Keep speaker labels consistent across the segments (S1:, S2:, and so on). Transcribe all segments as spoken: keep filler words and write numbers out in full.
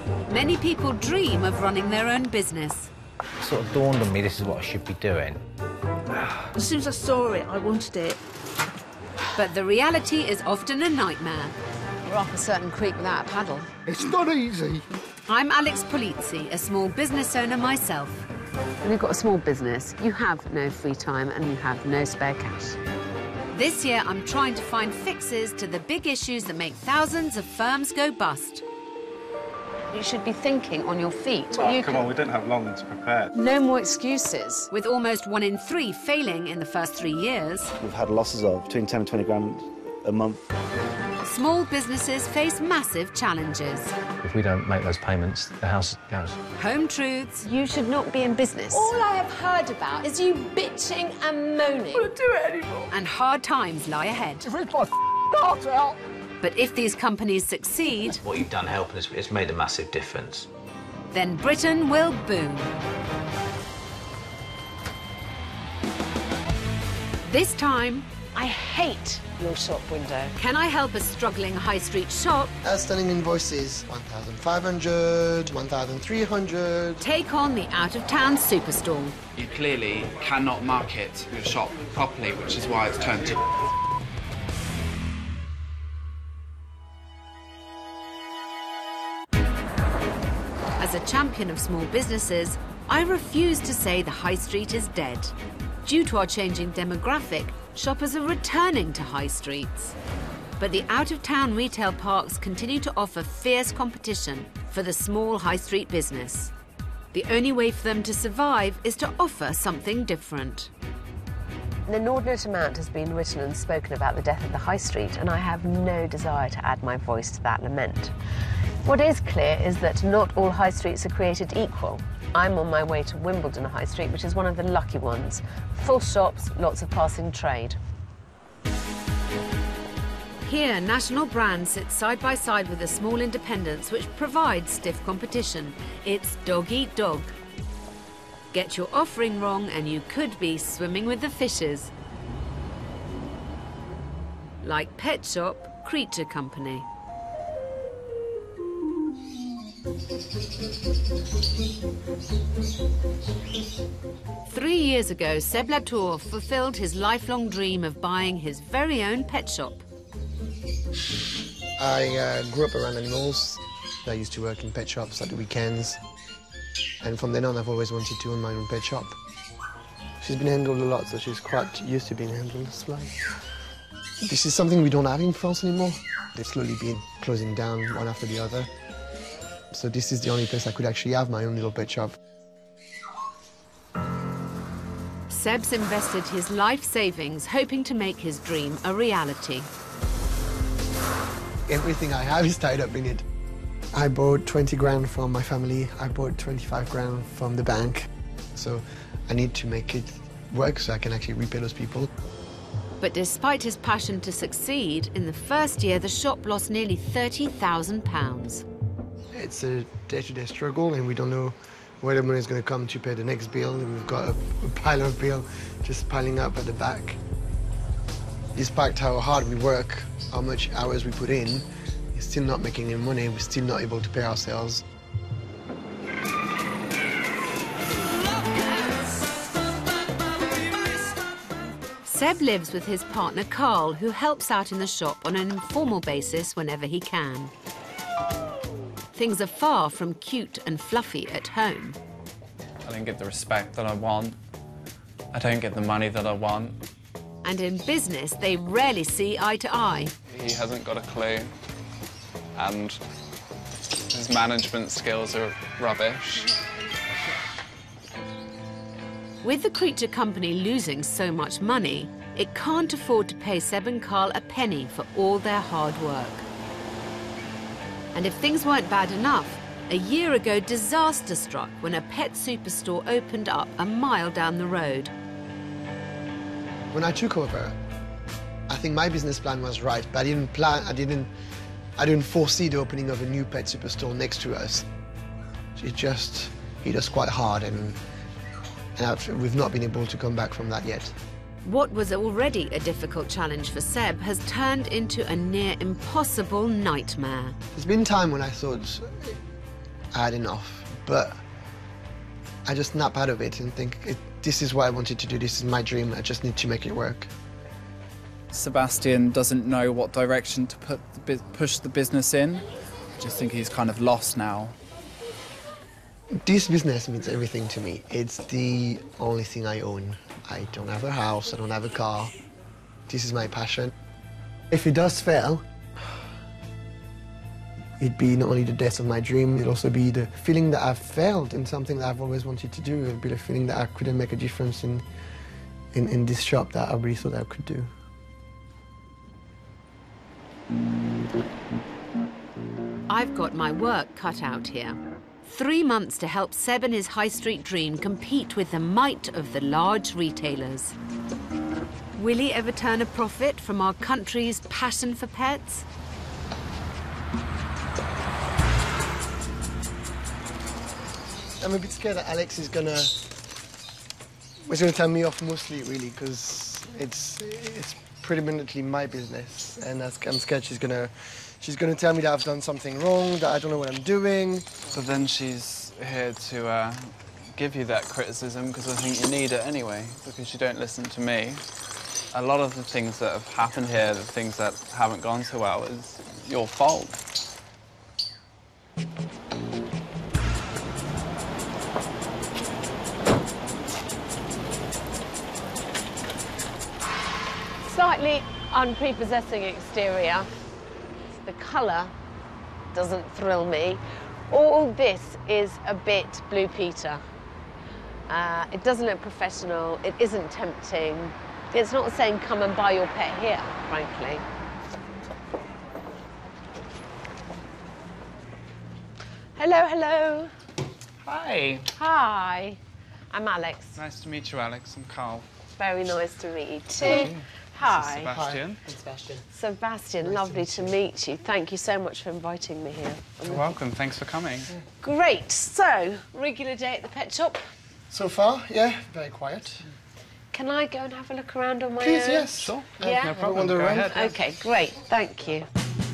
S1: Many people dream of running their own business.
S2: It sort of dawned on me this is what I should be doing.
S3: As soon as I saw it, I wanted it.
S1: But the reality is often a nightmare.
S4: We're up a certain creek without a paddle.
S5: It's not easy.
S1: I'm Alex Polizzi, a small business owner myself.
S4: When you've got a small business, you have no free time and you have no spare cash.
S1: This year, I'm trying to find fixes to the big issues that make thousands of firms go bust.
S4: You should be thinking on your feet.
S6: Oh,
S4: you
S6: come
S4: can...
S6: on, we didn't have long to prepare.
S4: No more excuses.
S1: With almost one in three failing in the first three years.
S7: We've had losses of between ten and twenty grand a month.
S1: Small businesses face massive challenges.
S2: If we don't make those payments, the house goes.
S1: Home truths.
S4: You should not be in business.
S8: All I have heard about is you bitching and moaning.
S3: I don't do it anymore.
S1: And hard times lie ahead.
S5: It ripped my heart out.
S1: But if these companies succeed...
S2: What you've done helping us, it's made a massive difference.
S1: Then Britain will boom. This time,
S8: I hate your shop window.
S1: can I help a struggling high street shop
S9: Outstanding invoices, one thousand five hundred, one thousand three hundred.
S1: take on the out-of-town superstore?
S10: You clearly cannot market your shop properly, which is why it's turned to...
S1: As a champion of small businesses, I refuse to say the high street is dead. Due to our changing demographic, shoppers are returning to high streets. But the out-of-town retail parks continue to offer fierce competition for the small high street business. The only way for them to survive is to offer something different.
S4: An inordinate amount has been written and spoken about the death of the high street, and I have no desire to add my voice to that lament. What is clear is that not all high streets are created equal. I'm on my way to Wimbledo High Street, which is one of the lucky ones. Full shops, lots of passing trade.
S1: Here, national brands sit side by side with the small independents which provide stiff competition. It's dog eat dog. Get your offering wrong and you could be swimming with the fishes. Like Pet Shop, Creature Company. Three years ago, Seb Latour fulfilled his lifelong dream of buying his very own pet shop.
S9: I uh, grew up around animals. I used to work in pet shops at the weekends. And from then on, I've always wanted to own my own pet shop. She's been handled a lot, so she's quite used to being handled this way. This is something we don't have in France anymore. They've slowly been closing down one after the other. So this is the only place I could actually have my own little pet shop.
S1: Seb's invested his life savings hoping to make his dream a reality.
S9: Everything I have is tied up in it. I bought twenty grand from my family. I bought twenty-five grand from the bank. So I need to make it work so I can actually repay those people.
S1: But despite his passion to succeed, in the first year the shop lost nearly thirty thousand pounds.
S9: It's a day-to-day struggle, and we don't know where the money is going to come to pay the next bill. And we've got a, a pile of bill just piling up at the back. Despite how hard we work, how much hours we put in, we're still not making any money. We're still not able to pay ourselves.
S1: Seb lives with his partner Carl, who helps out in the shop on an informal basis whenever he can. Things are far from cute and fluffy at home.
S10: I don't get the respect that I want. I don't get the money that I want.
S1: And in business, they rarely see eye to eye.
S10: He hasn't got a clue, and his management skills are rubbish.
S1: With the Creature Company losing so much money, it can't afford to pay Seb and Carl a penny for all their hard work. And if things weren't bad enough, a year ago disaster struck when a pet superstore opened up a mile down the road.
S9: When I took over, I think my business plan was right, but I didn't plan, I didn't, I didn't foresee the opening of a new pet superstore next to us. It just hit us quite hard, and, and we've not been able to come back from that yet.
S1: What was already a difficult challenge for Seb has turned into a near impossible nightmare.
S9: There's been time when I thought I had enough. But I just snap out of it and think, it, this is what I wanted to do, this is my dream, I just need to make it work.
S10: Sebastian doesn't know what direction to put the, push the business in. I just think he's kind of lost now.
S9: This business means everything to me. It's the only thing I own. I don't have a house, I don't have a car. This is my passion. If it does fail, it'd be not only the death of my dream, it'd also be the feeling that I've failed in something that I've always wanted to do. It'd be the feeling that I couldn't make a difference in, in, in this shop that I really thought I could do.
S1: I've got my work cut out here. Three months to help Seb and his high street dream compete with the might of the large retailers. Will he ever turn a profit from our country's passion for pets?
S9: I'm a bit scared that Alex is gonna, was gonna tell me off mostly, really, because it's it's predominantly my business, and I'm scared she's gonna she's gonna tell me that I've done something wrong, that I don't know what I'm doing.
S10: But then she's here to uh, give you that criticism, because I think you need it anyway, because you don't listen to me. A lot of the things that have happened here, the things that haven't gone so well, is your fault.
S4: Slightly unprepossessing exterior. The colour doesn't thrill me. All this is a bit Blue Peter. Uh, it doesn't look professional, it isn't tempting. It's not saying come and buy your pet here, frankly. Hello, hello.
S10: Hi.
S4: Hi. I'm Alex.
S10: Nice to meet you, Alex. I'm Carl.
S4: Very nice to meet you too. Hi.
S10: Sebastian.
S4: Hi. Sebastian. Sebastian, nice lovely to meet, to meet you. Thank you so much for inviting me here. I'm
S10: You're welcome. Thanks for coming.
S4: Great. So, regular day at the pet shop?
S9: So far, yeah, very quiet.
S4: Can I go and have a look around on my
S9: Please,
S4: own?
S9: yes.
S10: Sure.
S4: Yeah?
S10: No problem.
S9: Wander
S10: Go
S9: around.
S10: ahead.
S4: OK, great. Thank you.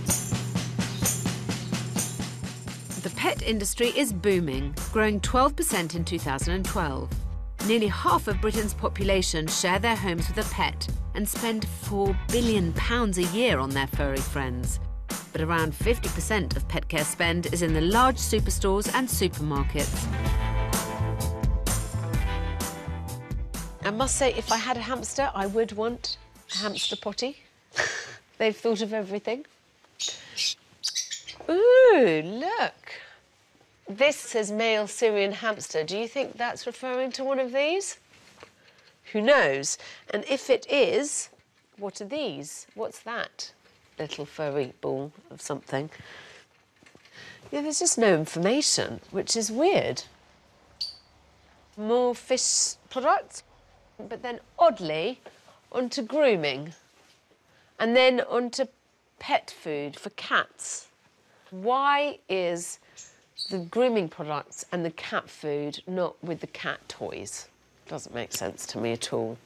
S1: The pet industry is booming, growing twelve percent in two thousand twelve. Nearly half of Britain's population share their homes with a pet and spend four billion pounds a year on their furry friends. But around fifty percent of pet care spend is in the large superstores and supermarkets.
S4: I must say, if I had a hamster, I would want a hamster potty. They've thought of everything. Ooh, look. This says male Syrian hamster. Do you think that's referring to one of these? Who knows? And if it is, what are these? What's that? Little furry ball of something. Yeah, there's just no information, which is weird. More fish products, but then oddly onto grooming, and then onto pet food for cats. Why is the grooming products and the cat food not with the cat toys? Doesn't make sense to me at all.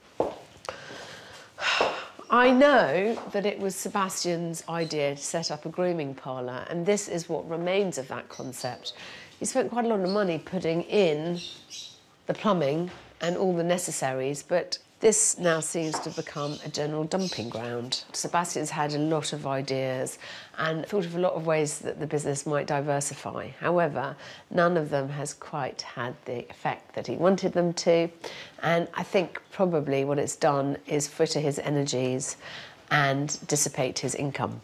S4: I know that it was Sebastian's idea to set up a grooming parlour, and this is what remains of that concept. He spent quite a lot of money putting in the plumbing and all the necessaries, but this now seems to have become a general dumping ground. Sebastian's had a lot of ideas and thought of a lot of ways that the business might diversify. However, none of them has quite had the effect that he wanted them to. And I think probably what it's done is fritter his energies and dissipate his income.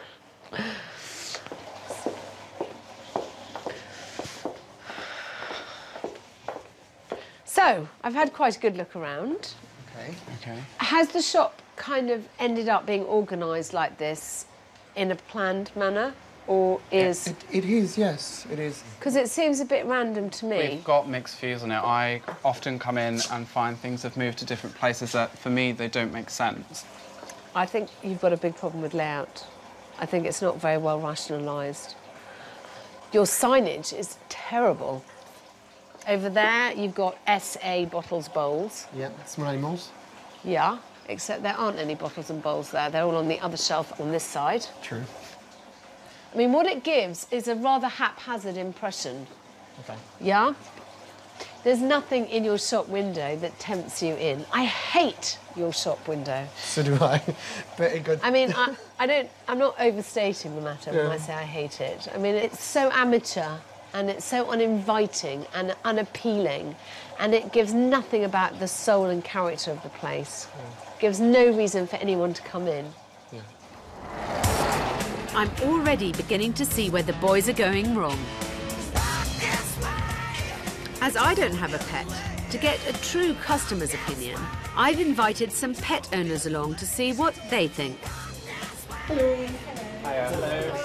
S4: So, I've had quite a good look around.
S9: Okay.
S10: Okay.
S4: Has the shop kind of ended up being organised like this in a planned manner, or is...
S9: It, it is, yes, it is.
S4: Because it seems a bit random to me.
S10: We've got mixed views on it. I often come in and find things have moved to different places that, for me, they don't make sense.
S4: I think you've got a big problem with layout. I think it's not very well rationalised. Your signage is terrible. Over there, you've got S A bottles, bowls.
S9: Yeah, small animals.
S4: Yeah, except there aren't any bottles and bowls there. They're all on the other shelf on this side.
S9: True.
S4: I mean, what it gives is a rather haphazard impression.
S9: Okay.
S4: Yeah? There's nothing in your shop window that tempts you in. I hate your shop window.
S9: So do I. Very good.
S4: I mean, I, I don't, I'm not overstating the matter
S9: Yeah.
S4: when I say I hate it. I mean, it's so amateur and it's so uninviting and unappealing, and it gives nothing about the soul and character of the place. Yeah. Gives no reason for anyone to come in.
S9: Yeah.
S1: I'm already beginning to see where the boys are going wrong. As I don't have a pet, to get a true customer's opinion, I've invited some pet owners along to see what they think.
S10: Hello. Hiya. Hello.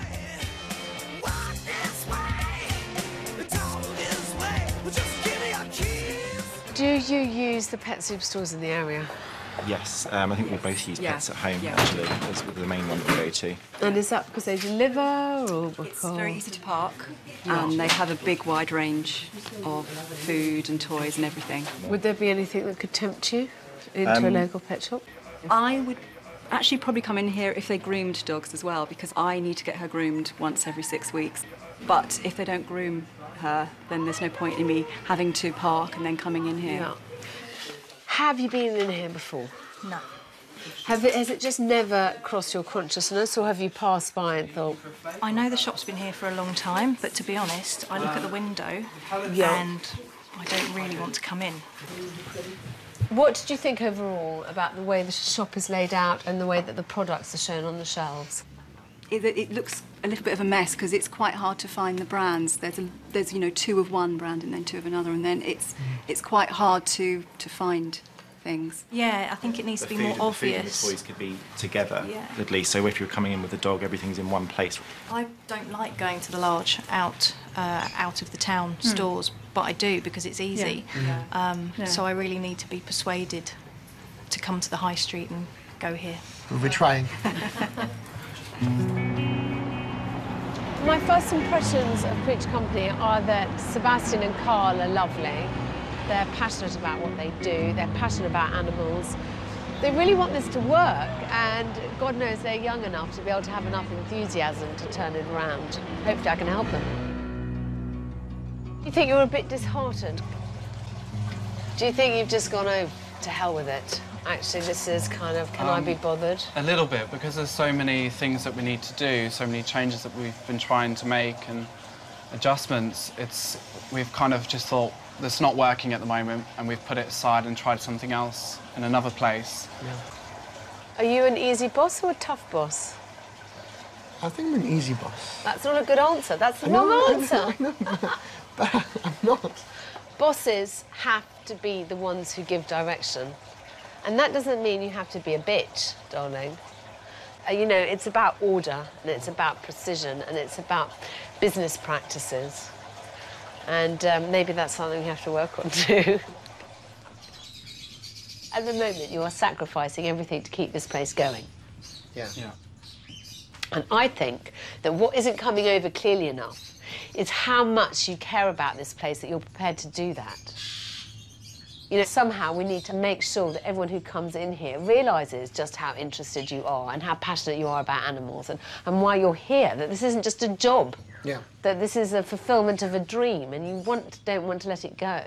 S4: Do you use the pet superstores in the area?
S6: Yes, um, I think we both use
S11: Yeah.
S6: pets at home,
S11: Yeah.
S6: actually. That's the main one that we go to.
S4: And is that because they deliver or because...
S11: It's very easy to park, and they have a big wide range of food and toys and everything.
S4: Would there be anything that could tempt you into
S6: Um,
S4: a local pet shop?
S11: I would actually probably come in here if they groomed dogs as well, because I need to get her groomed once every six weeks. But if they don't groom her, then there's no point in me having to park and then coming in here.
S4: Yeah. Have you been in here before?
S11: No.
S4: Have it, has it just never crossed your consciousness, or have you passed by and thought...
S12: I know the shop's been here for a long time, but to be honest, I look at the window
S4: Yeah.
S12: and I don't really want to come in.
S4: What did you think overall about the way the shop is laid out and the way that the products are shown on the shelves?
S11: It, it looks a little bit of a mess because it's quite hard to find the brands. There's, a, there's you know, two of one brand and then two of another, and then it's it's quite hard to to find things.
S12: Yeah, I think it needs
S6: The
S12: to be
S6: food,
S12: more
S6: and the food and the
S12: obvious.
S6: toys could be together,
S12: Yeah.
S6: at least. So if you're coming in with a dog, everything's in one place.
S12: I don't like going to the large out uh, out of the town stores, but I do because it's easy.
S11: Yeah.
S12: Um,
S11: Yeah.
S12: So I really need to be persuaded to come to the high street and go here.
S9: We're trying.
S4: My first impressions of Preach Company are that Sebastian and Carl are lovely. They're passionate about what they do. They're passionate about animals. They really want this to work, and God knows they're young enough to be able to have enough enthusiasm to turn it around. Hopefully I can help them. You think you're a bit disheartened? Do you think you've just gone, oh, to hell with it? Actually, this is kind of, can I be bothered?
S10: A little bit, because there's so many things that we need to do, so many changes that we've been trying to make and adjustments. It's, we've kind of just thought, that's not working at the moment, and we've put it aside and tried something else in another place.
S9: Yeah.
S4: Are you an easy boss or a tough boss?
S9: I think I'm an easy boss.
S4: That's not a good answer. That's the
S9: I know,
S4: wrong
S9: I
S4: answer.
S9: know, I know, but, but I'm not.
S4: Bosses have to be the ones who give direction. And that doesn't mean you have to be a bitch, darling. Uh, you know, it's about order, and it's about precision, and it's about business practices. And um, maybe that's something you have to work on too. At the moment, you are sacrificing everything to keep this place going.
S9: Yeah.
S10: Yeah.
S4: And I think that what isn't coming over clearly enough is how much you care about this place, that you're prepared to do that. You know, somehow we need to make sure that everyone who comes in here realises just how interested you are and how passionate you are about animals, and, and why you're here, that this isn't just a job.
S9: Yeah.
S4: That this is a fulfilment of a dream, and you want, don't want to let it go.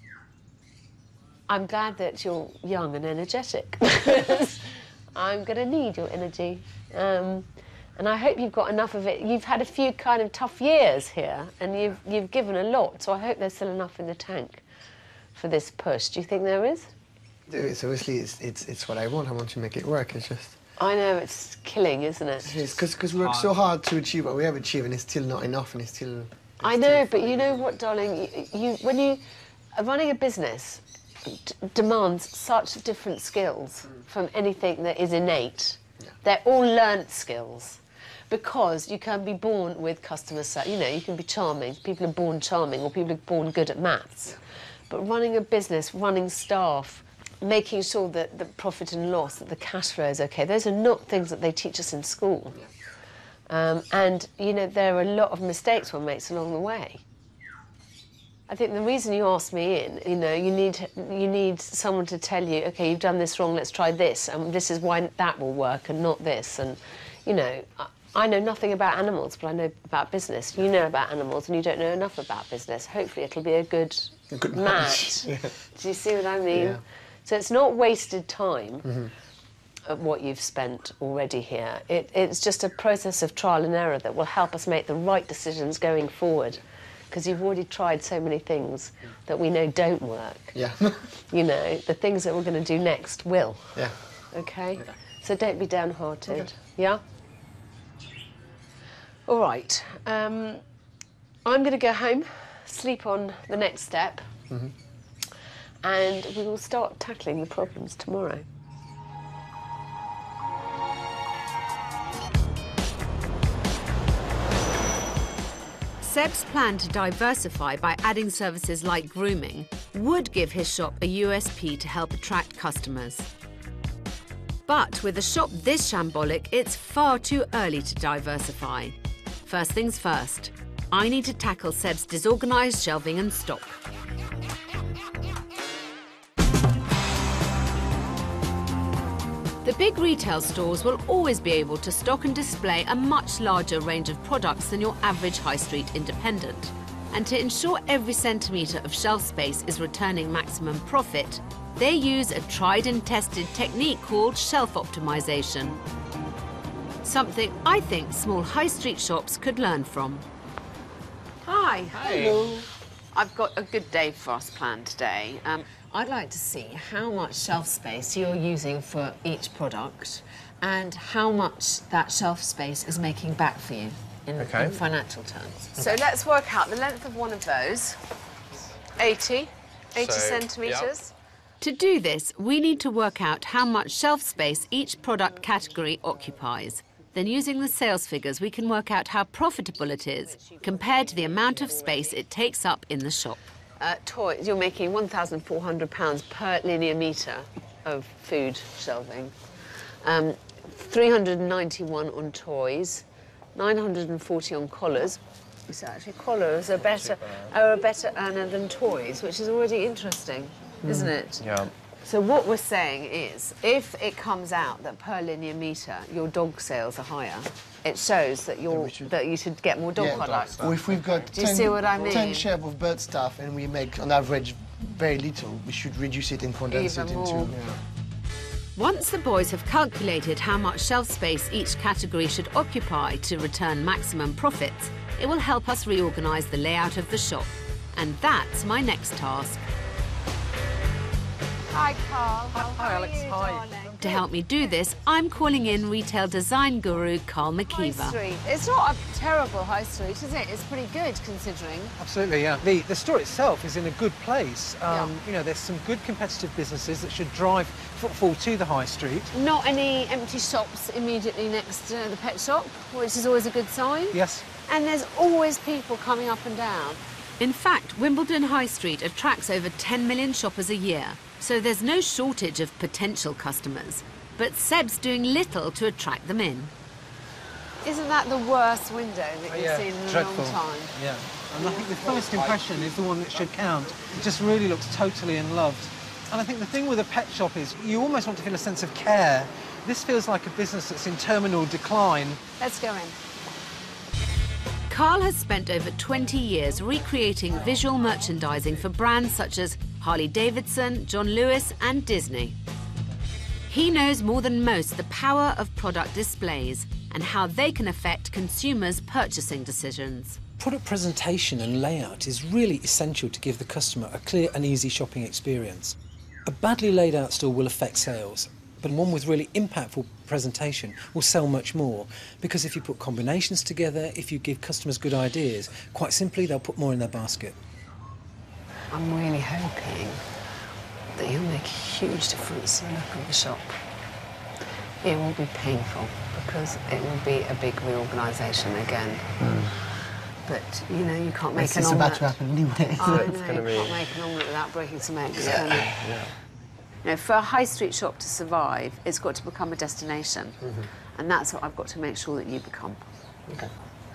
S4: I'm glad that you're young and energetic. I'm going to need your energy. Um, and I hope you've got enough of it. You've had a few kind of tough years here, and you've, you've given a lot, so I hope there's still enough in the tank for this push. Do you think there is?
S9: It's obviously, it's, it's, it's what I want. I want to make it work. It's just...
S4: I know, it's killing, isn't it?
S9: It's because we work so hard to achieve what we have achieved, and it's still not enough, and it's still... It's
S4: I know, but you know what, darling? You, you, when you are running a business, d demands such different skills from anything that is innate.
S9: Yeah.
S4: They're all learnt skills, because you can be born with customer service. You know, you can be charming. People are born charming, or people are born good at maths.
S9: Yeah.
S4: But running a business, running staff, making sure that the profit and loss, that the cash flow is okay, those are not things that they teach us in school.
S9: Yeah.
S4: Um, and, you know, there are a lot of mistakes one makes along the way. I think the reason you asked me in, you know, you need, you need someone to tell you, OK, you've done this wrong, let's try this, and this is why that will work and not this. And, you know, I, I know nothing about animals, but I know about business. You know about animals and you don't know enough about business. Hopefully it'll be a good,
S9: a good
S4: match.
S9: match. Yeah.
S4: Do you see what I mean?
S9: Yeah.
S4: So it's not wasted time
S9: Mm-hmm.
S4: of what you've spent already here. It, it's just a process of trial and error that will help us make the right decisions going forward. Because you've already tried so many things that we know don't work.
S9: Yeah.
S4: You know, the things that we're going to do next will.
S9: Yeah.
S4: Okay? So don't be downhearted.
S9: Okay.
S4: Yeah? All right. Um, I'm going to go home, sleep on the next step,
S9: Mm-hmm.
S4: and we will start tackling the problems tomorrow.
S1: Seb's plan to diversify by adding services like grooming would give his shop a U S P to help attract customers. But with a shop this shambolic, it's far too early to diversify. First things first, I need to tackle Seb's disorganised shelving and stock. The big retail stores will always be able to stock and display a much larger range of products than your average high street independent. And to ensure every centimetre of shelf space is returning maximum profit, they use a tried and tested technique called shelf optimisation. Something I think small high street shops could learn from. Hi.
S4: Hello. I've got a good day for us planned today. Um, I'd like to see how much shelf space you're using for each product and how much that shelf space is making back for you in,
S2: Okay.
S4: in financial terms. Okay. So let's work out the length of one of those. eighty, eighty
S2: So,
S4: centimetres.
S1: To do this, we need to work out how much shelf space each product category occupies. Then using the sales figures, we can work out how profitable it is compared to the amount of space it takes up in the shop.
S4: Uh, toys, you're making one thousand four hundred pounds per linear metre of food shelving. Um, three hundred ninety-one on toys, nine hundred forty on collars. So actually collars are better, are a better earner than toys, which is already interesting, mm. isn't it?
S2: Yeah.
S4: So what we're saying is, if it comes out that per linear metre your dog sales are higher, it shows that you're
S9: should,
S4: that you should get more dog
S9: yeah,
S4: products.
S9: Or if we've got
S4: Do you
S9: ten,
S4: see what I mean?
S9: ten shares of bird stuff and we make on average very little, we should reduce it and condense
S4: Even
S9: it
S4: more.
S9: into. Yeah.
S1: Once the boys have calculated how much shelf space each category should occupy to return maximum profits, it will help us reorganise the layout of the shop. And that's my next task.
S4: Hi, Carl. How
S2: Hi,
S4: are
S2: Alex.
S4: you,
S2: Hi.
S4: darling?
S1: To help me do this, I'm calling in retail design guru Carl
S4: High
S1: McKeever.
S4: street. It's not a terrible high street, is it? It's pretty good considering.
S13: Absolutely, yeah. The, the store itself is in a good place. Um,
S4: Yeah.
S13: You know, there's some good competitive businesses that should drive footfall to the high street.
S4: Not any empty shops immediately next to the pet shop, which is always a good sign.
S13: Yes.
S4: And there's always people coming up and down.
S1: In fact, Wimbledon High Street attracts over ten million shoppers a year, so there's no shortage of potential customers. But Seb's doing little to attract them in.
S4: Isn't that the worst window that you've
S13: Oh, yeah.
S4: seen in
S13: Dreadful.
S4: a long time?
S13: Yeah. And I think the first impression is the one that should count. It just really looks totally unloved. And I think the thing with a pet shop is you almost want to feel a sense of care. This feels like a business that's in terminal decline.
S4: Let's go in.
S1: Carl has spent over twenty years recreating visual merchandising for brands such as Harley Davidson, John Lewis and Disney. He knows more than most the power of product displays and how they can affect consumers' purchasing decisions.
S14: Product presentation and layout is really essential to give the customer a clear and easy shopping experience. A badly laid out store will affect sales, but one with really impactful presentation will sell much more, because if you put combinations together, if you give customers good ideas, quite simply they'll put more in their basket.
S4: I'm really hoping that you'll make a huge difference in the look of the shop. It will be painful because it will be a big reorganisation again. Mm. But, you know, you can't make
S9: It's
S4: an
S9: just
S4: omelette.
S9: about to happen anyway.
S4: I know,
S9: It's
S4: you
S9: gonna be...
S4: can't make an omelette without breaking some eggs,
S9: Yeah.
S4: can you?
S9: Yeah.
S4: You know, for a high street shop to survive, it's got to become a destination.
S9: Mm-hmm.
S4: And that's what I've got to make sure that you become.
S9: Okay.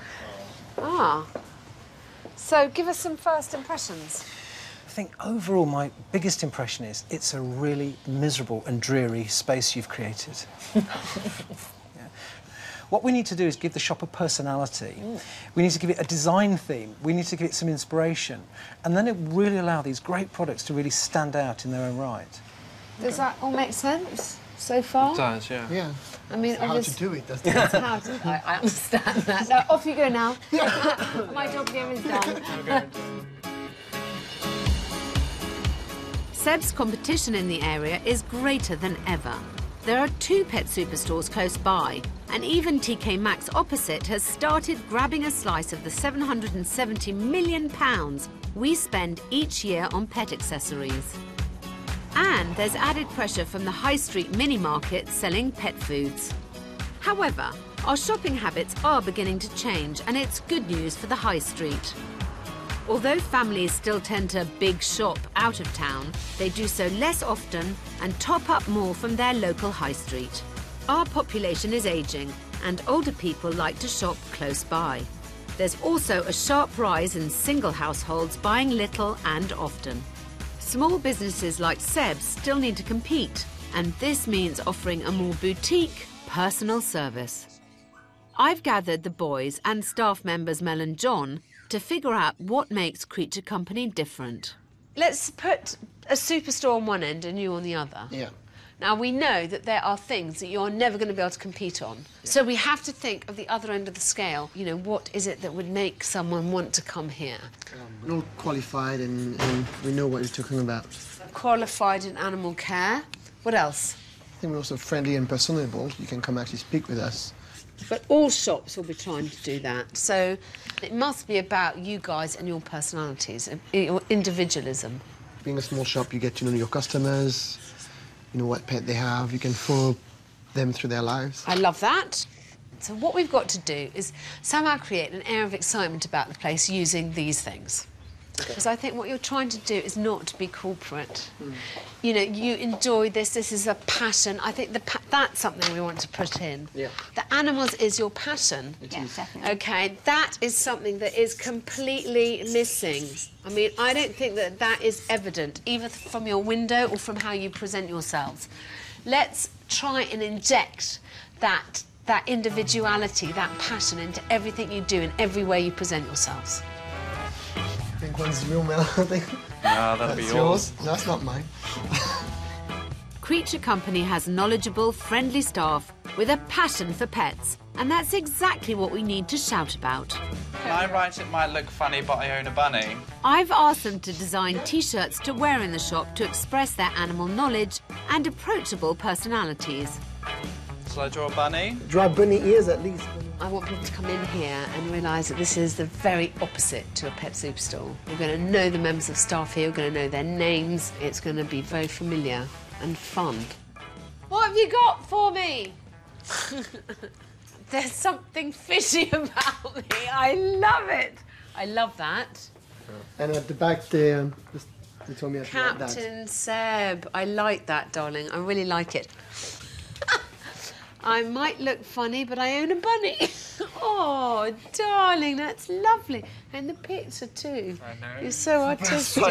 S4: Ah. So give us some first impressions.
S14: I think overall my biggest impression is it's a really miserable and dreary space you've created. Yeah.
S13: What we need to do is give the shop a personality. Mm. We need to give it a design theme. We need to give it some inspiration. And then it will really allow these great products to really stand out in their own right.
S4: Does that all make sense so far?
S10: It does, yeah.
S9: Yeah.
S4: I mean,
S9: it's how to do it, doesn't it?
S4: That's how to, I, I understand that. Now, off you go now. My job here is done.
S1: Seb's competition in the area is greater than ever. There are two pet superstores close by, and even T K Maxx opposite has started grabbing a slice of the seven hundred seventy million pounds we spend each year on pet accessories. And there's added pressure from the high street mini-market selling pet foods. However, our shopping habits are beginning to change, and it's good news for the high street. Although families still tend to big shop out of town, they do so less often and top up more from their local high street. Our population is ageing, and older people like to shop close by. There's also a sharp rise in single households buying little and often. Small businesses like Seb's still need to compete, and this means offering a more boutique, personal service. I've gathered the boys and staff members Mel and John to figure out what makes Creature Company different. Let's put a superstore on one end and you on the other.
S9: Yeah.
S4: Now, we know that there are things that you're never going to be able to compete on. Yeah. So we have to think of the other end of the scale. You know, what is it that would make someone want to come here?
S9: Um, we're all qualified and, and we know what you're talking about.
S4: Qualified in animal care. What else?
S9: I think we're also friendly and personable. You can come actually speak with us.
S4: But all shops will be trying to do that. So it must be about you guys and your personalities, your individualism.
S9: Being a small shop, you get to know your customers, you know what pet they have, you can follow them through their lives.
S4: I love that. So what we've got to do is somehow create an air of excitement about the place using these things. Because I think what you're trying to do is not to be corporate. Mm. You know, you enjoy this, this is a passion. I think the pa that's something we want to put in.
S9: Yeah.
S4: The animals is your passion.
S9: It
S8: yeah,
S9: is.
S8: definitely.
S4: OK, that is something that is completely missing. I mean, I don't think that that is evident, either from your window or from how you present yourselves. Let's try and inject that, that individuality, that passion into everything you do and every way you present yourselves.
S9: I think one's real, Mel. I think.
S10: No, that'll be
S9: yours.
S10: yours.
S9: No, that's not mine.
S1: Creature Company has knowledgeable, friendly staff with a passion for pets, and that's exactly what we need to shout about.
S10: Can I write it might look funny, but I own a bunny?
S1: I've asked them to design T-shirts to wear in the shop to express their animal knowledge and approachable personalities.
S10: Shall I draw a bunny?
S9: Draw bunny ears at least.
S4: I want people to come in here and realise that this is the very opposite to a pet superstore. We're going to know the members of staff here, we're going to know their names. It's going to be very familiar and fun. What have you got for me? There's something fishy about me. I love it. I love that.
S9: And at the back there, um, they told me I should like that.
S4: Captain Seb. I like that, darling. I really like it. I might look funny, but I own a bunny. Oh, darling, that's lovely. And the picture, too.
S10: I know.
S4: You're so artistic.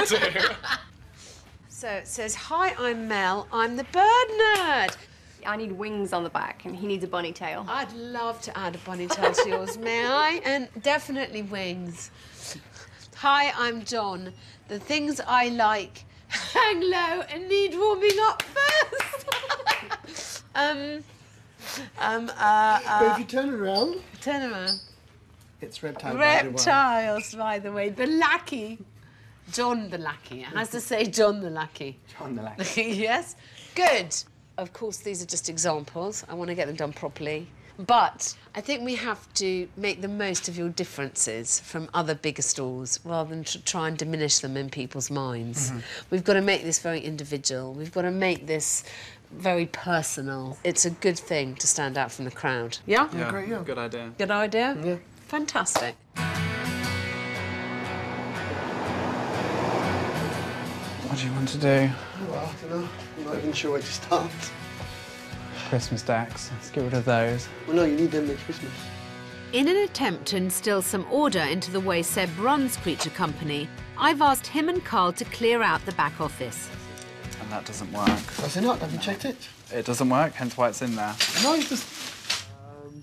S4: So it says, hi, I'm Mel. I'm the bird nerd.
S8: I need wings on the back, and he needs a bunny tail.
S4: I'd love to add a bunny tail to yours, may I? And definitely wings. Hi, I'm John. The things I like hang low and need warming up first. um... Um, uh, uh,
S9: but if you turn around...
S4: Turn around.
S9: It's reptile,
S4: Reptiles, by the way. The lackey. John the lackey. It has to say John the lackey.
S9: John the lackey.
S4: Yes. Good. Of course, these are just examples. I want to get them done properly. But I think we have to make the most of your differences from other bigger stores rather than to try and diminish them in people's minds. Mm-hmm. We've got to make this very individual. We've got to make this very personal. It's a good thing to stand out from the crowd. Yeah?
S10: Yeah,
S9: great, yeah.
S10: Good idea.
S4: Good idea?
S9: Yeah.
S4: Fantastic.
S10: What do you want to do?
S9: Well, I don't know. I'm not even sure where to start.
S10: Christmas decks. Let's get rid of those.
S9: Well, no, you need them at Christmas.
S1: In an attempt to instil some order into the way Seb runs Creature Company, I've asked him and Carl to clear out the back office.
S10: And that doesn't work.
S9: Does it not? Have you checked it?
S10: It doesn't work, hence why it's in there.
S9: No, it's just...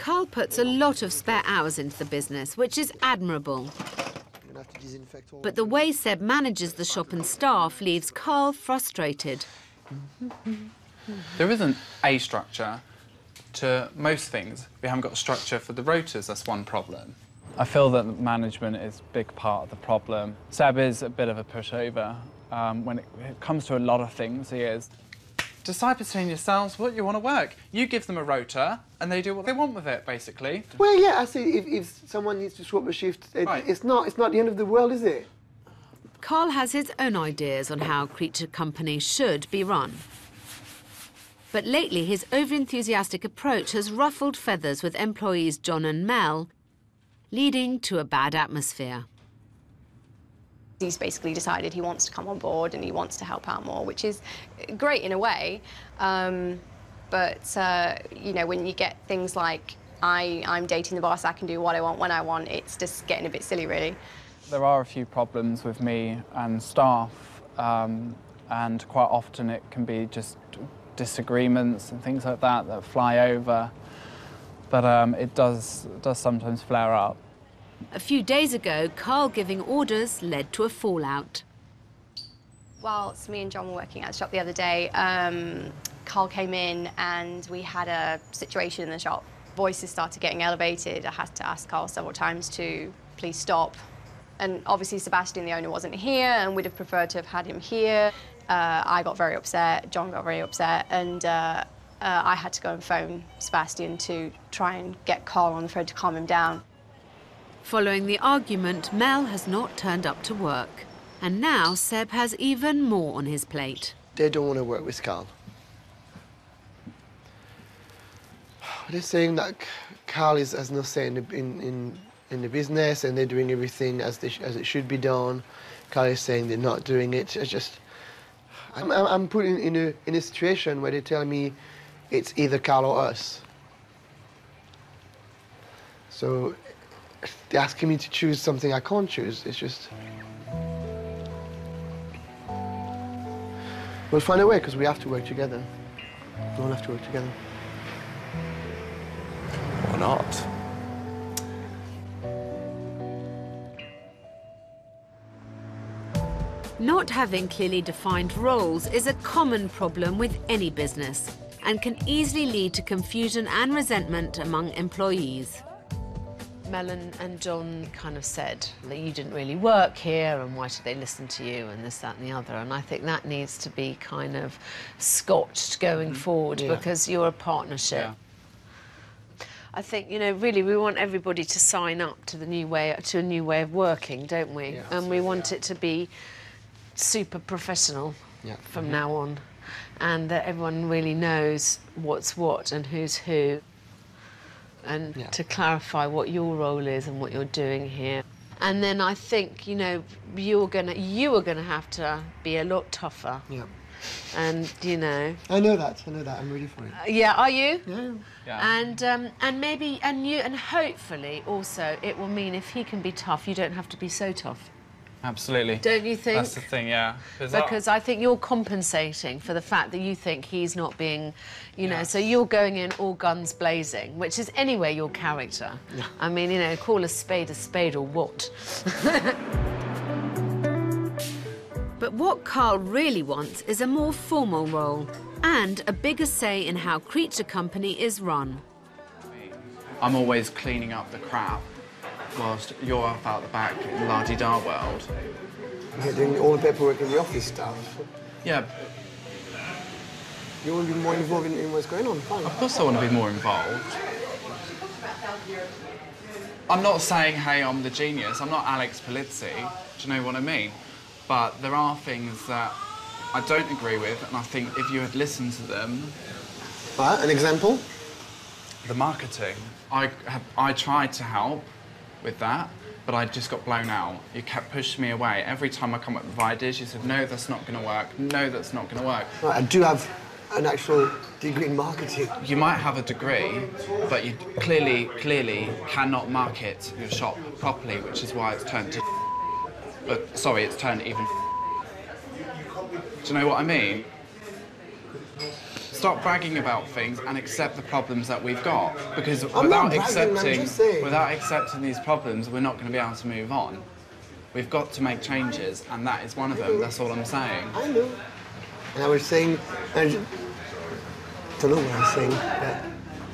S1: Carl puts a lot of spare hours into the business, which is admirable. But the way Seb manages the shop and staff leaves Carl frustrated.
S10: There isn't a structure to most things. We haven't got a structure for the rotors, that's one problem. I feel that management is a big part of the problem. Seb is a bit of a pushover. Um, when it, it comes to a lot of things, he is. Decide between yourselves what you want to work. You give them a rota, and they do what they want with it, basically.
S9: Well, yeah, I say if, if someone needs to swap a shift, it,
S10: Right.
S9: it's not it's not the end of the world, is it?
S1: Carl has his own ideas on how Creature Company should be run. But lately, his over-enthusiastic approach has ruffled feathers with employees John and Mel, leading to a bad atmosphere.
S15: He's basically decided he wants to come on board and he wants to help out more, which is great in a way. Um, but, uh, you know, when you get things like, I, I'm dating the boss, I can do what I want when I want, it's just getting a bit silly, really.
S10: There are a few problems with me and staff, um, and quite often it can be just disagreements and things like that that fly over. But um, it does, it does sometimes flare up.
S1: A few days ago, Carl giving orders led to a fallout.
S15: Whilst me and John were working at the shop the other day, um, Carl came in and we had a situation in the shop. Voices started getting elevated. I had to ask Carl several times to please stop. And obviously Sebastian, the owner, wasn't here and we'd have preferred to have had him here. Uh, I got very upset, John got very upset, and uh, uh, I had to go and phone Sebastian to try and get Carl on the phone to calm him down.
S1: Following the argument, Mel has not turned up to work. And now Seb has even more on his plate.
S9: They don't want to work with Carl. They're saying that Carl is, has no say in the, in, in, in the business and they're doing everything as, they sh as it should be done. Carl is saying they're not doing it. It's just... I'm, I'm put in, in, a, in a situation where they tell me it's either Carl or us. So they're asking me to choose something I can't choose. It's just... We'll find a way, because we have to work together. We all have to work together.
S16: Or not.
S1: Not having clearly defined roles is a common problem with any business and can easily lead to confusion and resentment among employees.
S4: Mel and, and John kind of said that you didn't really work here and why should they listen to you and this, that and the other. And I think that needs to be kind of scotched going mm-hmm. forward yeah. because you're a partnership. Yeah. I think, you know, really we want everybody to sign up to the new way, to a new way of working, don't we? Yeah, and we want yeah. it to be super professional yeah. from mm-hmm. now on, and that everyone really knows what's what and who's who, and yeah. to clarify what your role is and what you're doing here. And then I think, you know, you're gonna you are gonna have to be a lot tougher.
S9: Yeah.
S4: And you know.
S9: I know that. I know that. I'm ready for it.
S4: Uh, yeah. Are you?
S9: Yeah.
S10: Yeah.
S4: And um, and maybe and you and hopefully also it will mean if he can be tough, you don't have to be so tough.
S10: Absolutely.
S4: Don't you think?
S10: That's the thing, yeah.
S4: Because I think you're compensating for the fact that you think he's not being, you know, yes. so you're going in all guns blazing, which is anyway your character. Yeah. I mean, you know, call a spade a spade or what.
S1: But what Carl really wants is a more formal role and a bigger say in how Creature Company is run.
S10: I'm always cleaning up the crap, whilst you're off out the back in la-di-da world.
S9: You're doing all the paperwork in the office stuff.
S10: Yeah.
S9: You want to be more involved in, in what's going on? Fine.
S10: Of course I want to be more involved. I'm not saying, hey, I'm the genius. I'm not Alex Polizzi. Do you know what I mean? But there are things that I don't agree with, and I think if you had listened to them...
S9: Uh, an example?
S10: The marketing. I, have, I tried to help with that, but I just got blown out. You kept pushing me away. Every time I come up with ideas, you said, no, that's not going to work. No, that's not going to work.
S9: Right, I do have an actual degree in marketing.
S10: You might have a degree, but you clearly, clearly cannot market your shop properly, which is why it's turned to... Uh, sorry, it's turned even... Do you know what I mean? stop bragging about things and accept the problems that we've got. Because
S9: I'm not
S10: without
S9: bragging, I'm
S10: accepting,
S9: just saying.
S10: without accepting these problems, we're not going to be able to move on. We've got to make changes, and that is one of them. That's all I'm saying.
S9: I know. And I was saying, I just, don't know what I was saying. Yeah.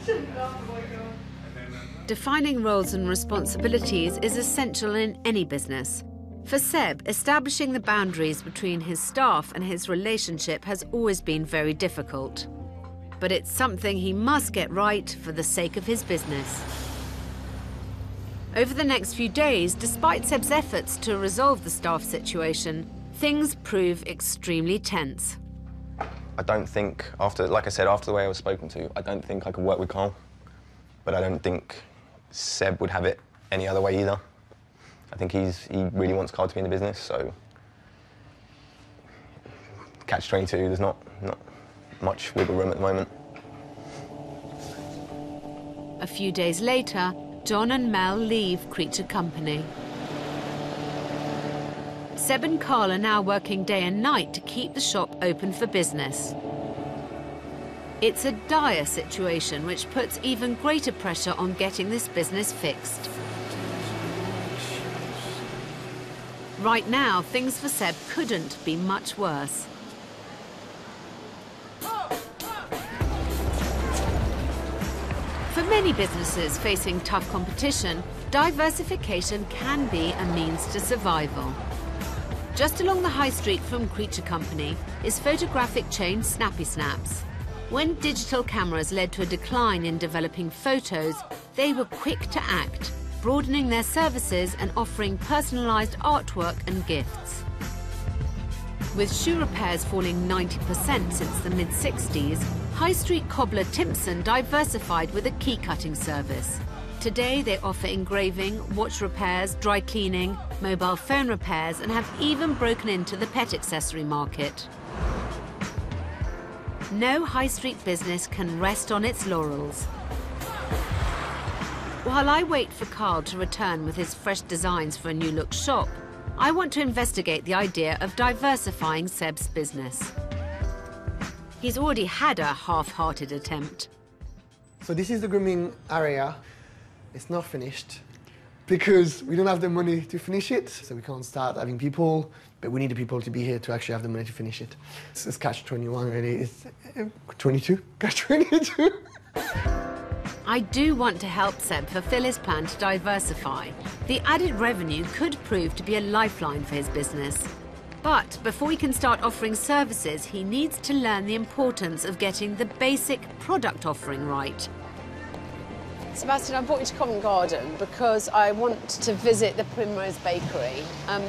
S1: Defining roles and responsibilities is essential in any business. For Seb, establishing the boundaries between his staff and his relationship has always been very difficult. But it's something he must get right for the sake of his business. Over the next few days, despite Seb's efforts to resolve the staff situation, things prove extremely tense.
S16: I don't think, after, like I said, after the way I was spoken to, I don't think I could work with Carl. But I don't think Seb would have it any other way either. I think he's, he really wants Carl to be in the business, so catch twenty-two, there's not, not much wiggle room at the moment.
S1: A few days later, John and Mel leave Creature Company. Seb and Carl are now working day and night to keep the shop open for business. It's a dire situation which puts even greater pressure on getting this business fixed. Right now, things for Seb couldn't be much worse. For many businesses facing tough competition, diversification can be a means to survival. Just along the high street from Creature Company is photographic chain Snappy Snaps. When digital cameras led to a decline in developing photos, they were quick to act, broadening their services and offering personalised artwork and gifts. With shoe repairs falling ninety percent since the mid sixties, High Street cobbler Timpson diversified with a key-cutting service. Today they offer engraving, watch repairs, dry cleaning, mobile phone repairs, and have even broken into the pet accessory market. No high street business can rest on its laurels. While I wait for Carl to return with his fresh designs for a new look shop, I want to investigate the idea of diversifying Seb's business. He's already had a half-hearted attempt.
S9: So this is the grooming area. It's not finished because we don't have the money to finish it, so we can't start having people, but we need the people to be here to actually have the money to finish it. It's, it's catch twenty-one really. It's uh, twenty-two. Catch twenty-two.
S1: I do want to help Seb fulfill his plan to diversify. The added revenue could prove to be a lifeline for his business. But before he can start offering services, he needs to learn the importance of getting the basic product offering right.
S4: Sebastian, I brought you to Covent Garden because I want to visit the Primrose Bakery. Um,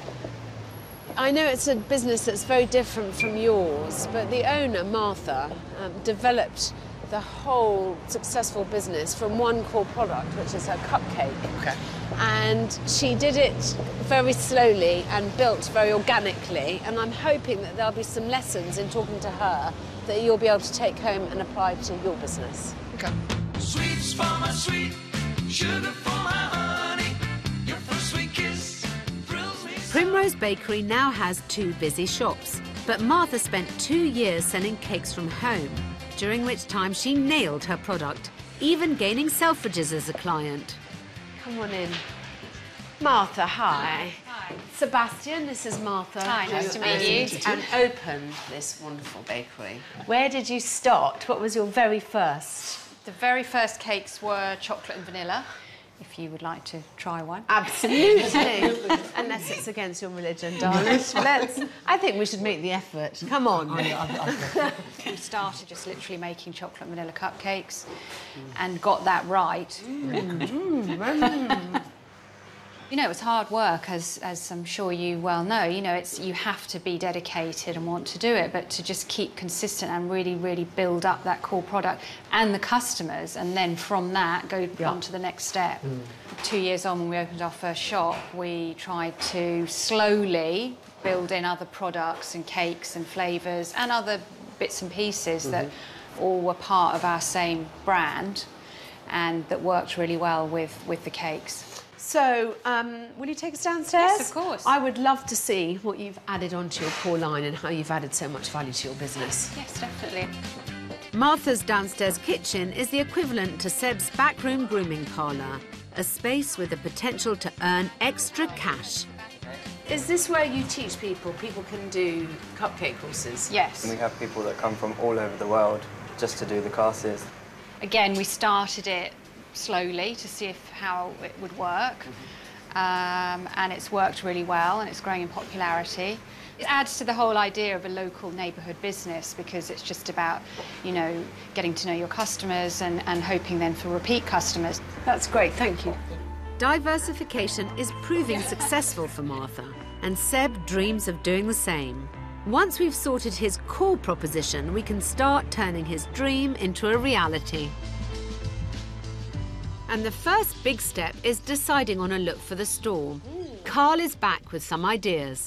S4: I know it's a business that's very different from yours, but the owner, Martha, um, developed the whole successful business from one core product, which is her cupcake.
S9: Okay.
S4: And she did it very slowly and built very organically, and I'm hoping that there'll be some lessons in talking to her that you'll be able to take home and apply to your business.
S9: Okay.
S17: Sweets for my sweet, sugar for my honey, your first sweet kiss thrills me.
S1: Primrose Bakery now has two busy shops, but Martha spent two years selling cakes from home, during which time she nailed her product, even gaining Selfridges as a client.
S4: Come on in. Martha, hi.
S15: Hi.
S4: Sebastian, this is Martha.
S15: Hi, nice to meet you.
S4: And opened this wonderful bakery. Where did you start? What was your very first?
S15: The very first cakes were chocolate and vanilla, if you would like to try one.
S4: Absolutely. Unless it's against your religion, darling. Let's, I think we should make the effort. Come on.
S15: We started just literally making chocolate and vanilla cupcakes and got that right.
S4: Mm. Mm.
S15: You know, it's hard work, as, as I'm sure you well know. You know, it's, you have to be dedicated and want to do it, but to just keep consistent and really, really build up that core product and the customers, and then from that, go
S4: yeah.
S15: on to the next step.
S4: Mm.
S15: Two years on, when we opened our first shop, we tried to slowly build in other products and cakes and flavours and other bits and pieces mm-hmm. that all were part of our same brand and that worked really well with, with the cakes.
S4: So, um, will you take us downstairs?
S15: Yes, of course.
S4: I would love to see what you've added onto your core line and how you've added so much value to your business.
S15: Yes, definitely.
S1: Martha's downstairs kitchen is the equivalent to Seb's backroom grooming parlour, a space with the potential to earn extra cash.
S4: Is this where you teach people? People can do cupcake courses?
S12: Yes.
S18: And we have people that come from all over the world just to do the classes.
S12: Again, we started it slowly to see if how it would work. Um, and it's worked really well and it's growing in popularity. It adds to the whole idea of a local neighbourhood business because it's just about, you know, getting to know your customers and, and hoping then for repeat customers.
S4: That's great, thank you.
S1: Diversification is proving successful for Martha, and Seb dreams of doing the same. Once we've sorted his core proposition, we can start turning his dream into a reality. And the first big step is deciding on a look for the store. Carl is back with some ideas.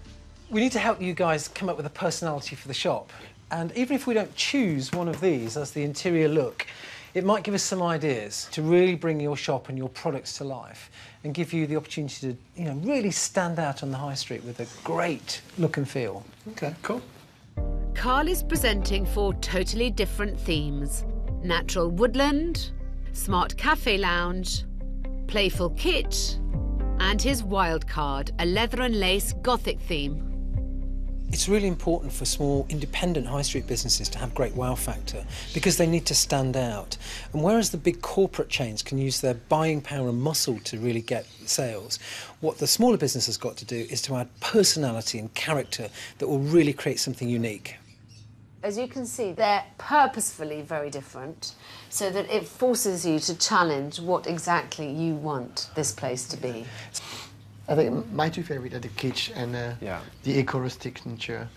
S14: We need to help you guys come up with a personality for the shop. And even if we don't choose one of these as the interior look, it might give us some ideas to really bring your shop and your products to life and give you the opportunity to, you know, really stand out on the high street with a great look and feel.
S9: OK, cool.
S1: Carl is presenting four totally different themes. Natural woodland, smart cafe lounge, playful kitsch, and his wild card, a leather and lace gothic theme.
S14: It's really important for small, independent high street businesses to have great wow factor because they need to stand out. And whereas the big corporate chains can use their buying power and muscle to really get sales, what the smaller business has got to do is to add personality and character that will really create something unique.
S4: As you can see, they're purposefully very different so that it forces you to challenge what exactly you want this place to be.
S9: I think my two favourite are the kitsch and uh,
S18: yeah.
S9: the eco-rustic nature.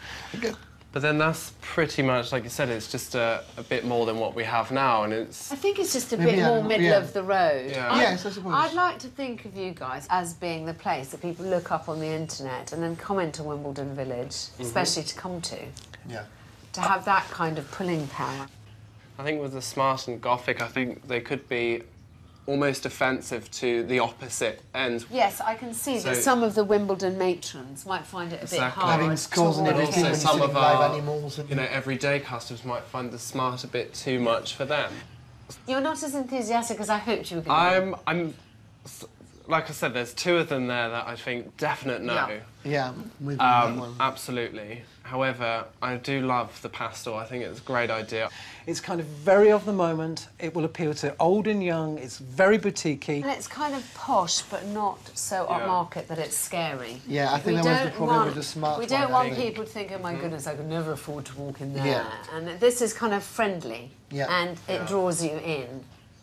S19: But then that's pretty much, like you said, it's just a, a bit more than what we have now, and it's...
S4: I think it's just a
S9: Maybe
S4: bit
S9: I
S4: more
S9: don't know,
S4: middle
S9: yeah.
S4: of the road.
S19: Yeah.
S4: I'd,
S9: Yes, I suppose.
S4: I'd like to think of you guys as being the place that people look up on the internet and then comment on Wimbledon Village, mm-hmm. especially to come to.
S9: Yeah.
S4: To have that kind of pulling power.
S19: I think with the smart and gothic, I think they could be almost offensive to the opposite end.
S4: Yes, I can see
S19: So-
S4: that some of the Wimbledon matrons might find it a bit
S19: Exactly.
S4: hard.
S9: Having skulls
S4: to
S9: and
S19: But
S4: walk
S9: everything.
S4: in.
S19: also
S9: when
S19: some
S9: you're
S19: of
S9: selling live
S19: our,
S9: animals and-
S19: you know, everyday customers might find the smart a bit too much for them.
S4: You're not as enthusiastic as I hoped you were going to be.
S19: I'm, I'm, like I said, there's two of them there that I think definite no.
S4: Yeah.
S9: Yeah, with that
S19: Um,
S9: one.
S19: absolutely. However, I do love the pastel. I think it's a great idea.
S14: It's kind of very of the moment. It will appeal to old and young. It's very boutiquey.
S4: And it's kind of posh, but not so
S19: Yeah.
S4: upmarket that it's scary.
S9: Yeah, I think
S4: We
S9: that was the
S4: don't
S9: problem
S4: want-
S9: with the smart
S4: We don't
S9: one, I
S4: want
S9: think.
S4: people to think, oh my goodness, I could never afford to walk in there.
S9: Yeah.
S4: And this is kind of friendly,
S9: Yeah.
S4: and it
S19: Yeah.
S4: draws you in.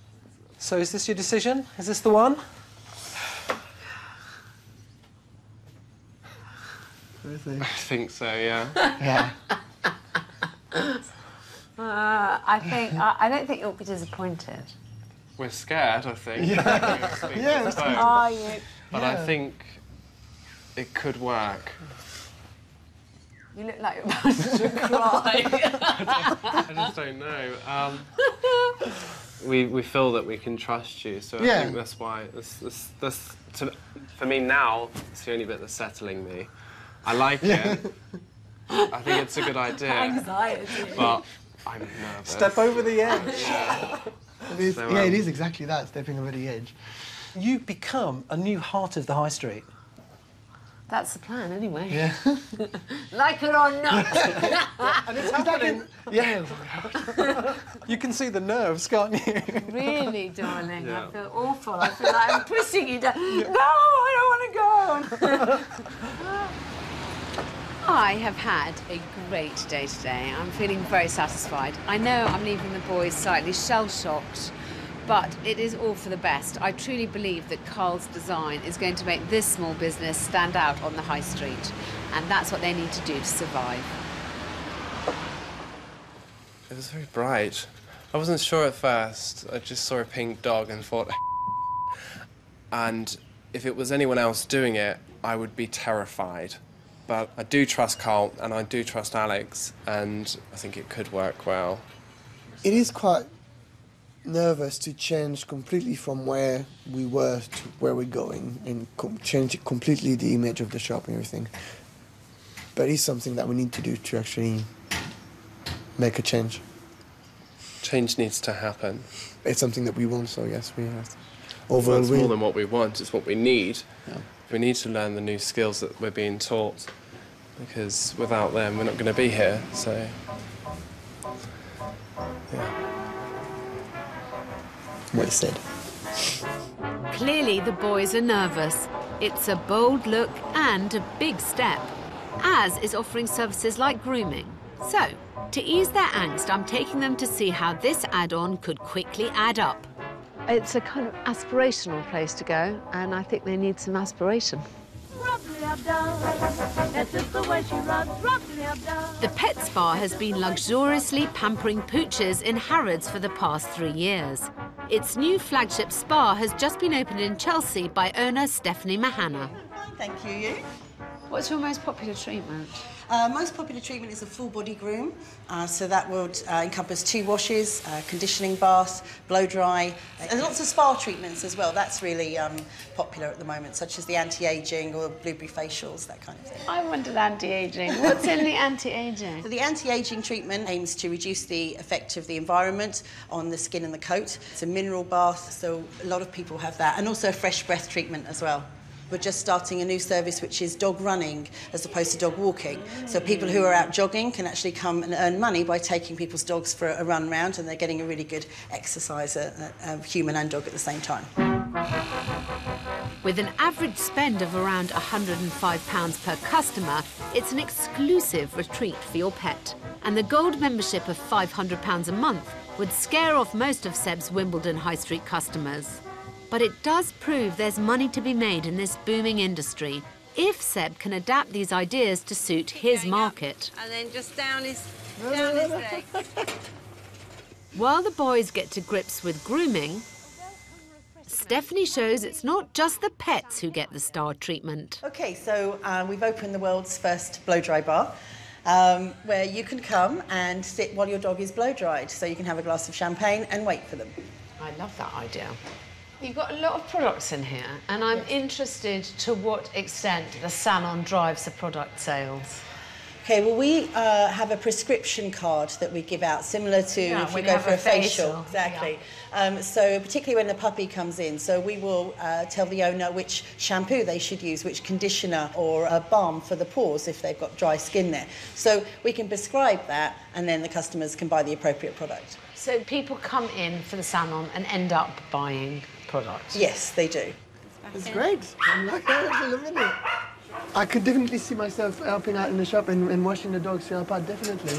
S14: So is this your decision? Is this the one?
S19: I think so, yeah.
S9: Yeah.
S4: Uh, I think I, I don't think you'll be disappointed.
S19: We're scared, I think.
S9: Yeah.
S19: Speak
S9: Yeah,
S19: for
S9: that's
S19: both.
S9: good.
S4: Are you?
S19: But
S9: Yeah.
S19: I think it could work.
S4: You look like you're about to cry.
S19: I just don't know. Um, we we feel that we can trust you, so I
S9: Yeah.
S19: think that's why. This, this, this, to, for me now, it's the only bit that's settling me. I like it. I think it's a good idea.
S4: Anxiety.
S19: But I'm nervous.
S9: Step over the edge.
S19: Yeah.
S9: It is,
S19: So,
S9: yeah, it
S19: um,
S9: is exactly that, stepping over the edge.
S14: You become a new heart of the high street.
S4: That's the plan, anyway.
S9: Yeah.
S4: Like it or not.
S14: And it's happening.
S9: Yeah.
S14: You can see the nerves, can't you?
S4: Really, darling,
S19: Yeah.
S4: I feel awful. I feel like I'm pushing you down. No, I don't want to go. I have had a great day today. I'm feeling very satisfied. I know I'm leaving the boys slightly shell-shocked, but it is all for the best. I truly believe that Carl's design is going to make this small business stand out on the high street, and that's what they need to do to survive.
S19: It was very bright. I wasn't sure at first. I just saw a pink dog and thought... And if it was anyone else doing it, I would be terrified. But I do trust Carl and I do trust Alex, and I think it could work well.
S9: It is quite nervous to change completely from where we were to where we're going and com change completely the image of the shop and everything. But it's something that we need to do to actually make a change.
S19: change needs to happen.
S9: It's something that we want, so yes, we have.
S19: Well,
S9: Overall,
S19: it's
S9: we...
S19: more than what we want, it's what we need.
S9: Yeah.
S19: We need to learn the new skills that we're being taught, because without them, we're not going to be here, so... yeah.
S9: Well said.
S1: Clearly, the boys are nervous. It's a bold look and a big step, as is offering services like grooming. So, to ease their angst, I'm taking them to see how this add-on could quickly add up.
S4: It's a kind of aspirational place to go, and I think they need some aspiration.
S1: The pet spa has been luxuriously pampering pooches in Harrods for the past three years. Its new flagship spa has just been opened in Chelsea by owner Stephanie Mahana.
S20: Thank you, you.
S1: What's your most popular treatment?
S20: Uh, most popular treatment is a full body groom, uh, so that would uh, encompass two washes, uh, conditioning bath, blow dry, and lots of spa treatments as well. That's really um, popular at the moment, such as the anti-aging or blueberry facials, that kind of thing.
S4: I wanted anti-aging. What's in the anti-aging?
S20: So the anti-aging treatment aims to reduce the effect of the environment on the skin and the coat. It's a mineral bath, so a lot of people have that, and also a fresh breath treatment as well. We're just starting a new service which is dog running as opposed to dog walking. So people who are out jogging can actually come and earn money by taking people's dogs for a run round, and they're getting a really good exercise, uh, uh, human and dog at the same time.
S1: With an average spend of around one hundred and five pounds per customer, it's an exclusive retreat for your pet. And the gold membership of five hundred pounds a month would scare off most of Seb's Wimbledon High Street customers. But it does prove there's money to be made in this booming industry if Seb can adapt these ideas to suit his market.
S21: And then just down his, down his leg.
S1: While the boys get to grips with grooming, Stephanie shows it's not just the pets who get the star treatment.
S20: OK, so uh, we've opened the world's first blow-dry bar, um, where you can come and sit while your dog is blow-dried, so you can have a glass of champagne and wait for them.
S4: I love that idea. You've got a lot of products in here, and I'm yes. interested to what extent the salon drives the product sales.
S20: OK, well, we uh, have a prescription card that we give out, similar to
S4: yeah,
S20: if you go for a facial. facial. Exactly.
S4: Yeah.
S20: Um, so particularly when the puppy comes in, so we will uh, tell the owner which shampoo they should use, which conditioner or a balm for the paws if they've got dry skin there. So we can prescribe that, and then the customers can buy the appropriate product.
S4: So people come in for the salon and end up buying products?
S20: Yes, they do.
S9: It's great. I'm like, I'm loving it. I could definitely see myself helping out in the shop and, and washing the dogs to help out, definitely.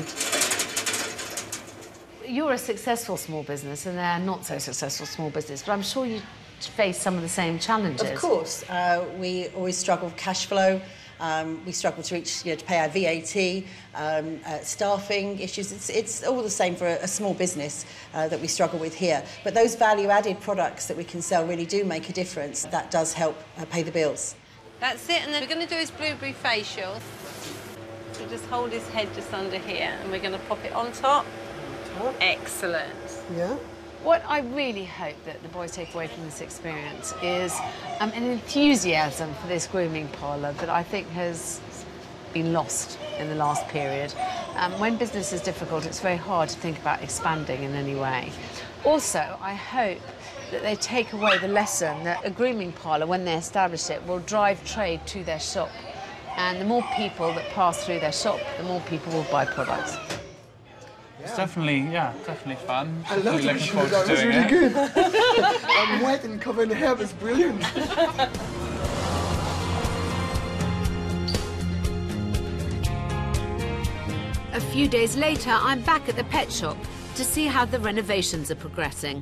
S4: You're a successful small business and they're not so successful small business, but I'm sure you face some of the same challenges.
S20: Of course. Uh, we always struggle with cash flow. Um, we struggle to reach, you know, to pay our V A T, um, uh, staffing issues. It's, it's all the same for a, a small business uh, that we struggle with here. But those value-added products that we can sell really do make a difference. That does help uh, pay the bills.
S21: That's it, and then we're going to do his blueberry facial. So just hold his head just under here, and we're going to pop it on top.
S20: top.
S21: Excellent.
S9: Yeah.
S4: What I really hope that the boys take away from this experience is um, an enthusiasm for this grooming parlour that I think has been lost in the last period. Um, when business is difficult, it's very hard to think about expanding in any way. Also, I hope that they take away the lesson that a grooming parlour, when they establish it, will drive trade to their shop. And the more people that pass through their shop, the more people will buy products.
S10: It's definitely, yeah, definitely fun.
S9: I love
S10: looking forward to
S9: it. It's really
S10: it.
S9: good. I'm wet and covered in hair, but it's brilliant.
S1: A few days later, I'm back at the pet shop to see how the renovations are progressing.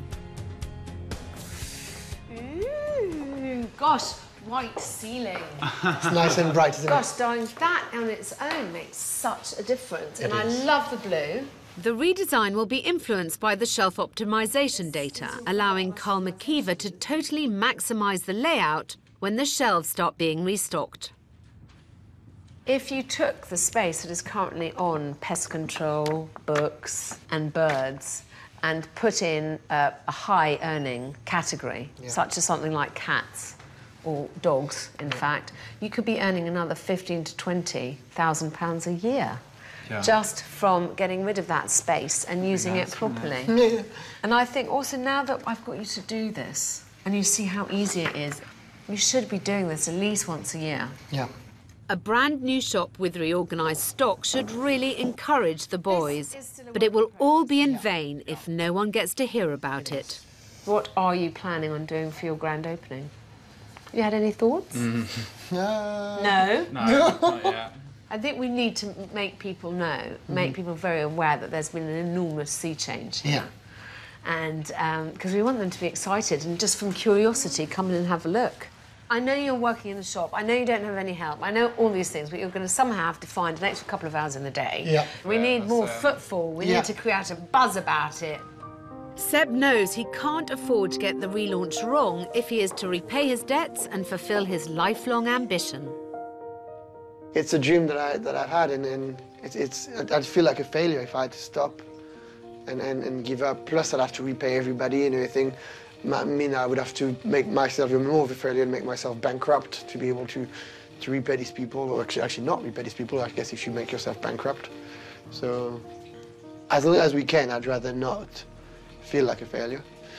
S4: Ooh, gosh, white ceiling.
S9: It's nice and bright, isn't
S4: Gosh,
S9: it?
S4: darling, that on its own makes such a difference.
S9: It
S4: and
S9: is.
S4: I love the blue.
S1: The redesign will be influenced by the shelf optimization data, allowing Carl McKeever to totally maximise the layout when the shelves start being restocked.
S4: If you took the space that is currently on pest control, books and birds and put in a, a high-earning category,
S9: Yeah.
S4: such as something like cats or dogs, in fact, you could be earning another fifteen to twenty thousand pounds a year. yeah. just from getting rid of that space and using nice, it properly. It? And I think also now that I've got you to do this and you see how easy it is, you should be doing this at least once a year.
S9: Yeah.
S1: A brand new shop with reorganised stock should really encourage the boys, but it will all be in vain if no one gets to hear about it.
S4: What are you planning on doing for your grand opening? You had any thoughts?
S10: Mm.
S4: No.
S10: No? No, not yet.
S4: I think we need to make people know, make mm. people very aware that there's been an enormous sea change here. Yeah. And because um, we want them to be excited and just from curiosity come in and have a look. I know you're working in the shop, I know you don't have any help, I know all these things, but you're going to somehow have to find an extra couple of hours in the day.
S9: Yeah.
S4: We
S10: yeah,
S4: need more
S10: it.
S4: footfall, we yeah. need to create a buzz about it.
S1: Seb knows he can't afford to get the relaunch wrong if he is to repay his debts and fulfil his lifelong ambition.
S9: It's a dream that, I, that I've had, and, and it's, it's, I'd feel like a failure if I had to stop and, and, and give up. Plus, I'd have to repay everybody and everything. I mean, I would have to make myself even more of a failure and make myself bankrupt to be able to, to repay these people, or actually, actually not repay these people. I guess if you make yourself bankrupt. So, as long as we can, I'd rather not feel like a failure.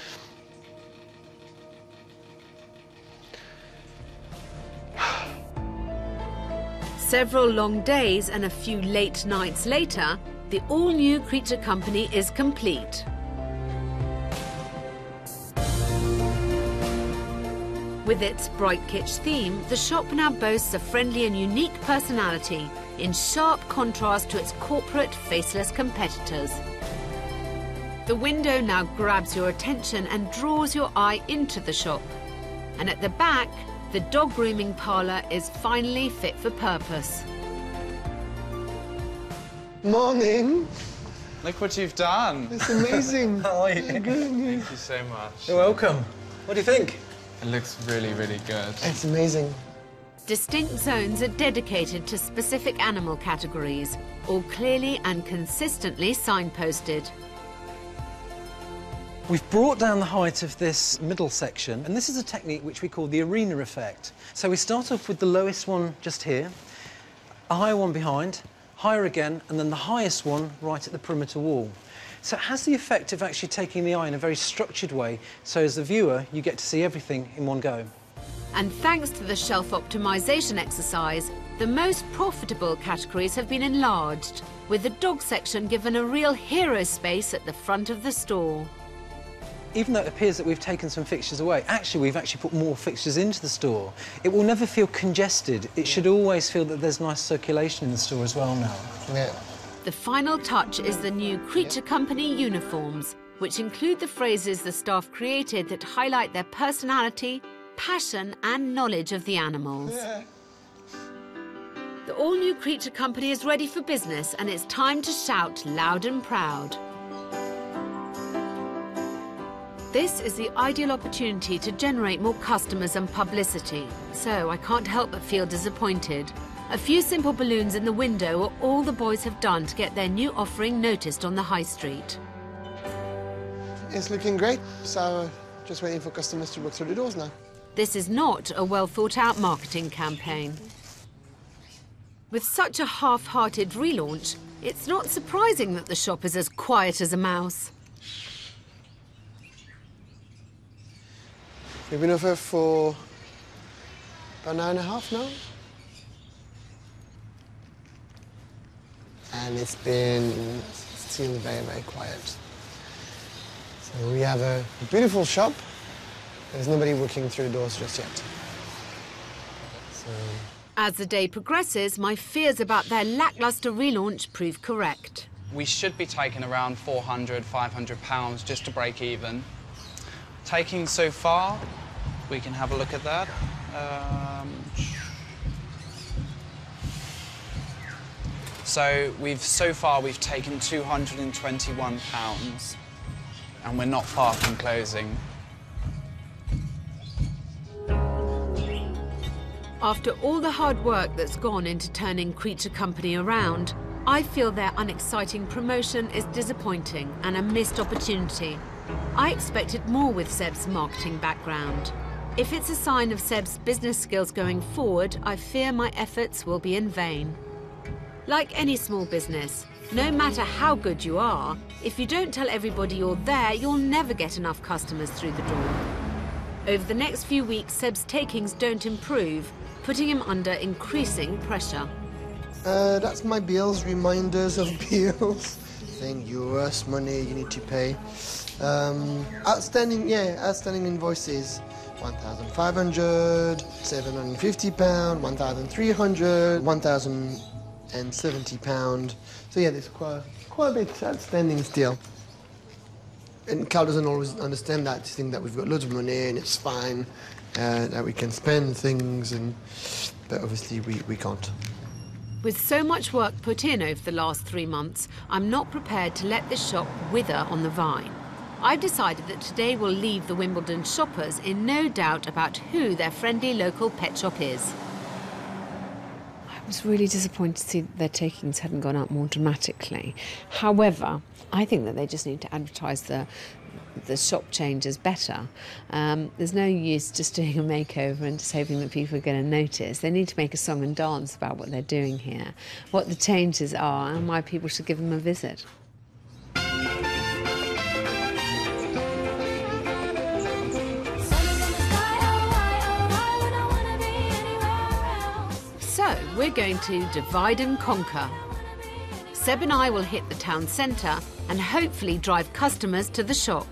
S1: Several long days and a few late nights later, the all-new Creature Company is complete. With its bright kitsch theme, the shop now boasts a friendly and unique personality, in sharp contrast to its corporate, faceless competitors. The window now grabs your attention and draws your eye into the shop. And at the back, the dog grooming parlour is finally fit for purpose.
S9: Morning.
S10: Look what you've done.
S9: It's amazing.
S10: How are you?
S9: Thank you
S10: so much.
S14: You're welcome. What do you think?
S10: It looks really, really good.
S9: It's amazing.
S1: Distinct zones are dedicated to specific animal categories, all clearly and consistently signposted.
S14: We've brought down the height of this middle section, and this is a technique which we call the arena effect. So we start off with the lowest one just here, a higher one behind, higher again, and then the highest one right at the perimeter wall. So it has the effect of actually taking the eye in a very structured way, so as the viewer, you get to see everything in one go.
S1: And thanks to the shelf optimization exercise, the most profitable categories have been enlarged, with the dog section given a real hero space at the front of the store.
S14: Even though it appears that we've taken some fixtures away, actually we've actually put more fixtures into the store. It will never feel congested. It should always feel that there's nice circulation in the store as well now.
S9: Yeah.
S1: The final touch is the new Creature Company uniforms, which include the phrases the staff created that highlight their personality, passion and knowledge of the animals.
S9: Yeah.
S1: The all-new Creature Company is ready for business, and it's time to shout loud and proud. This is the ideal opportunity to generate more customers and publicity, so I can't help but feel disappointed. A few simple balloons in the window are all the boys have done to get their new offering noticed on the high street.
S9: It's looking great, so just waiting for customers to walk through the doors now.
S1: This is not a well-thought-out marketing campaign. With such a half-hearted relaunch, it's not surprising that the shop is as quiet as a mouse.
S9: We've been over for about an hour and a half now. And it's been still very, very quiet. So we have a beautiful shop. There's nobody walking through the doors just yet. So...
S1: As the day progresses, my fears about their lacklustre relaunch prove correct.
S10: We should be taking around four hundred, five hundred pounds just to break even. Taking so far, we can have a look at that. Um, so we've so far we've taken two hundred and twenty-one pounds, and we're not far from closing.
S1: After all the hard work that's gone into turning Creature Company around, I feel their unexciting promotion is disappointing and a missed opportunity. I expected more with Seb's marketing background. If it's a sign of Seb's business skills going forward, I fear my efforts will be in vain. Like any small business, no matter how good you are, if you don't tell everybody you're there, you'll never get enough customers through the door. Over the next few weeks, Seb's takings don't improve, putting him under increasing pressure.
S9: Uh, that's my bills, reminders of bills. Saying you owe us money, you need to pay. Um, outstanding, yeah, outstanding invoices. one thousand five hundred, seven hundred and fifty pounds, one thousand three hundred, one thousand seventy pounds. So yeah, there's quite, quite a bit outstanding still. And Carl doesn't always understand that, to think that we've got loads of money and it's fine, uh, that we can spend things, and but obviously we, we can't.
S1: With so much work put in over the last three months, I'm not prepared to let this shop wither on the vine. I've decided that today we'll leave the Wimbledon shoppers in no doubt about who their friendly local pet shop is.
S4: I was really disappointed to see that their takings hadn't gone up more dramatically. However, I think that they just need to advertise the the shop changes better. Um, there's no use just doing a makeover and just hoping that people are going to notice. They need to make a song and dance about what they're doing here, what the changes are, and why people should give them a visit.
S1: So, we're going to divide and conquer. Seb and I will hit the town centre and hopefully drive customers to the shop.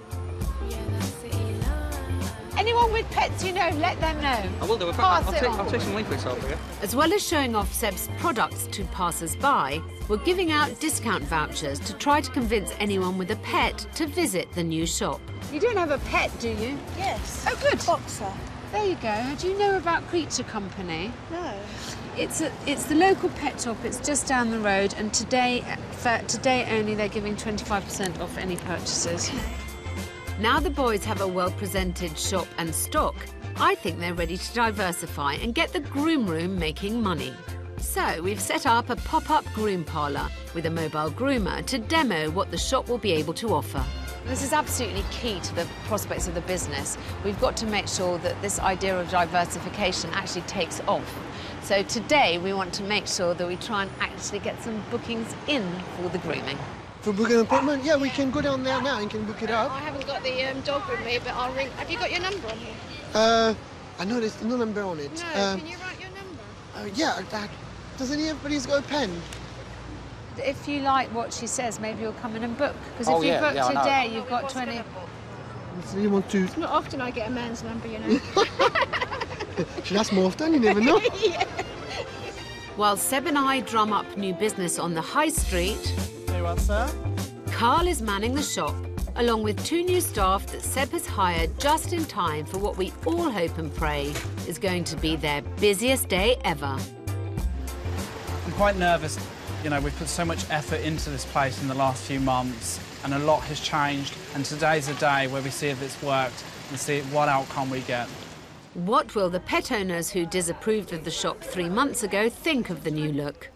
S8: Anyone with pets you know, let them know.
S7: I will do. I'll,
S8: Pass
S7: I'll,
S8: it
S7: take,
S8: on.
S7: I'll take some leaflets over here.
S1: As well as showing off Seb's products to passers-by, we're giving out discount vouchers to try to convince anyone with a pet to visit the new shop.
S8: You don't have a pet, do you?
S3: Yes.
S8: Oh, good.
S3: Boxer.
S8: There you go. Do you know about Creature Company?
S3: No.
S8: It's a, it's the local pet shop. It's just down the road, and today, for today only, they're giving twenty-five percent off any purchases.
S1: Now the boys have a well-presented shop and stock, I think they're ready to diversify and get the groom room making money. So we've set up a pop-up groom parlour with a mobile groomer to demo what the shop will be able to offer.
S4: This is absolutely key to the prospects of the business. We've got to make sure that this idea of diversification actually takes off. So today we want to make sure that we try and actually get some bookings in for the grooming.
S9: For booking an appointment? Yeah, we can go down there now and can book it up.
S22: I haven't got the um, dog with me, but I'll ring. Have you got your number on here?
S9: Uh, I know there's no number on it.
S22: No,
S9: Um,
S22: can you write your number?
S9: uh, yeah, that, does anybody's got a pen?
S4: If you like what she says, maybe you'll come in and book. Because
S9: Oh,
S4: if you
S9: yeah,
S4: book
S9: yeah, I know.
S4: today, you've got twenty...
S9: So you want to...
S22: It's not often I get a man's number, you know.
S9: Should ask more often, you never know.
S22: Yeah.
S1: While Seb and I drum up new business on the high street,
S6: Very well, sir.
S1: Carl is manning the shop, along with two new staff that Seb has hired just in time for what we all hope and pray is going to be their busiest day ever.
S10: I'm quite nervous. You know, we've put so much effort into this place in the last few months, and a lot has changed, and today's a day where we see if it's worked and see what outcome we get.
S1: What will the pet owners who disapproved of the shop three months ago think of the new look?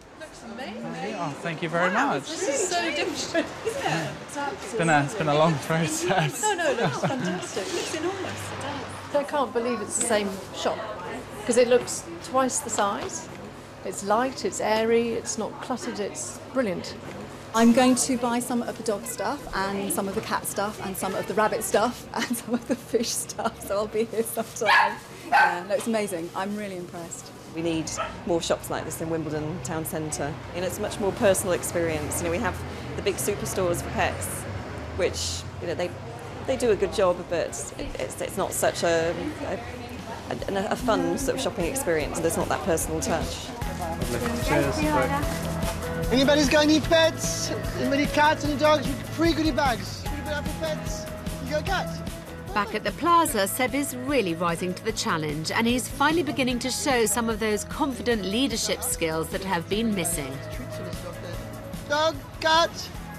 S10: Oh, thank you very much.
S3: This is so different, isn't it? It's
S10: It's been a, it's been a long process.
S3: No, no, it looks fantastic. It looks enormous. I can't believe it's the same shop because it looks twice the size. It's light, it's airy, it's not cluttered, it's brilliant.
S23: I'm going to buy some of the dog stuff and some of the cat stuff and some of the rabbit stuff and some of the fish stuff, so I'll be here sometime. Yeah, no, it's amazing. I'm really impressed.
S24: We need more shops like this in Wimbledon town centre. You know, it's a much more personal experience. You know, we have the big superstores for pets, which, you know, they they do a good job, but it, it's, it's not such a, a, a, a fun sort of shopping experience. There's not that personal touch.
S9: Cheers. Anybody's got any pets? Anybody cats, any dogs? Free goodie bags. Goodie bag for pets. You got a cat?
S1: Back at the plaza, Seb is really rising to the challenge, and he's finally beginning to show some of those confident leadership skills that have been missing.
S9: Dog, cat,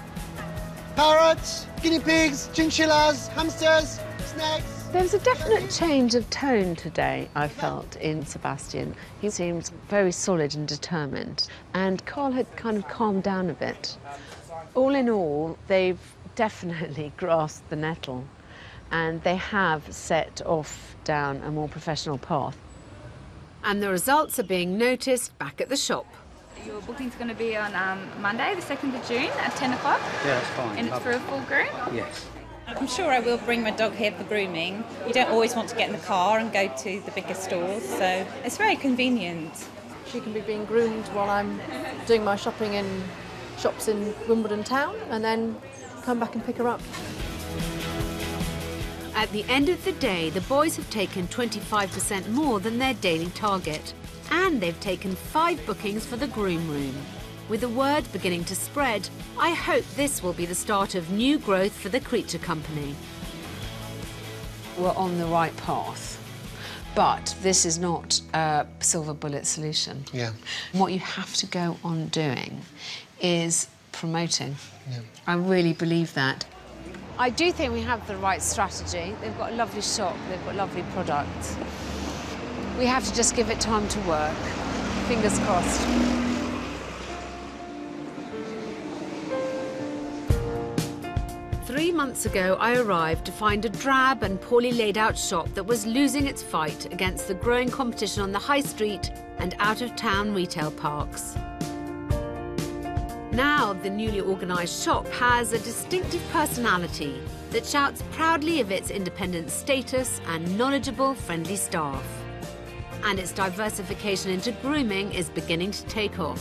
S9: parrots, guinea pigs, chinchillas, hamsters, snakes.
S4: There was a definite change of tone today, I felt, in Sebastian. He seemed very solid and determined, and Carl had kind of calmed down a bit. All in all, they've definitely grasped the nettle, and they have set off down a more professional path.
S1: And the results are being noticed back at the shop.
S2: Your booking's going to be on um, Monday, the second of June at ten o'clock.
S5: Yeah, that's fine.
S2: And it's for a full groom?
S5: Yes.
S7: I'm sure I will bring my dog here for grooming. You don't always want to get in the car and go to the bigger stores, so it's very convenient.
S3: She can be being groomed while I'm doing my shopping in shops in Wimbledon town and then come back and pick her up.
S1: At the end of the day, the boys have taken twenty-five percent more than their daily target. And they've taken five bookings for the groom room. With the word beginning to spread, I hope this will be the start of new growth for the Creature Company.
S8: We're on the right path, but this is not a silver bullet solution.
S9: Yeah.
S8: What you have to go on doing is promoting.
S9: Yeah.
S8: I really believe that. I do think we have the right strategy. They've got a lovely shop, they've got lovely products. We have to just give it time to work. Fingers crossed.
S1: Three months ago, I arrived to find a drab and poorly laid out shop that was losing its fight against the growing competition on the high street and out-of-town retail parks. Now, the newly organised shop has a distinctive personality that shouts proudly of its independent status and knowledgeable, friendly staff. And its diversification into grooming is beginning to take off.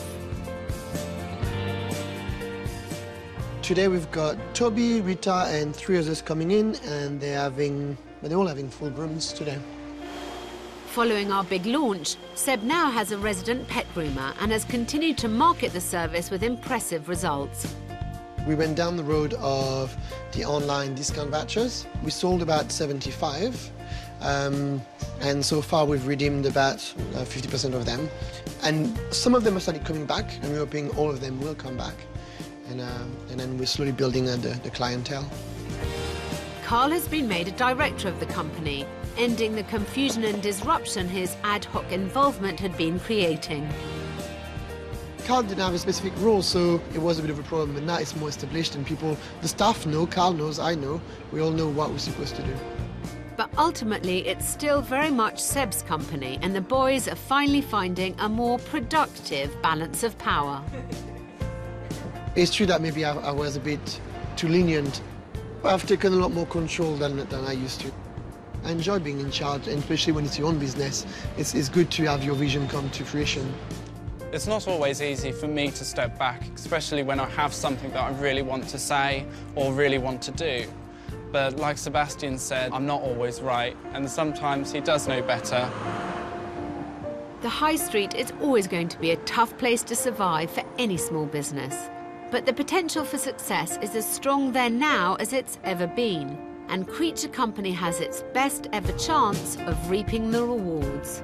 S9: Today we've got Toby, Rita and three others coming in, and they're having, but they're all having full grooms today.
S1: Following our big launch, Seb now has a resident pet groomer and has continued to market the service with impressive results.
S9: We went down the road of the online discount vouchers. We sold about seventy-five. Um, and so far we've redeemed about uh, fifty percent of them. And some of them have started coming back, and we're hoping all of them will come back. And, uh, and then we're slowly building uh, the, the clientele.
S1: Carl has been made a director of the company, ending the confusion and disruption his ad hoc involvement had been creating.
S9: Carl didn't have a specific role, so it was a bit of a problem, but now it's more established and people, the staff know, Carl knows, I know, we all know what we're supposed to do.
S1: But ultimately, it's still very much Seb's company, and the boys are finally finding a more productive balance of power.
S9: It's true that maybe I, I was a bit too lenient. I've taken a lot more control than, than I used to. I enjoy being in charge, and especially when it's your own business. It's, it's good to have your vision come to fruition.
S10: It's not always easy for me to step back, especially when I have something that I really want to say or really want to do. But like Sebastian said, I'm not always right, and sometimes he does know better.
S1: The high street is always going to be a tough place to survive for any small business. But the potential for success is as strong there now as it's ever been. And Creature Company has its best ever chance of reaping the rewards.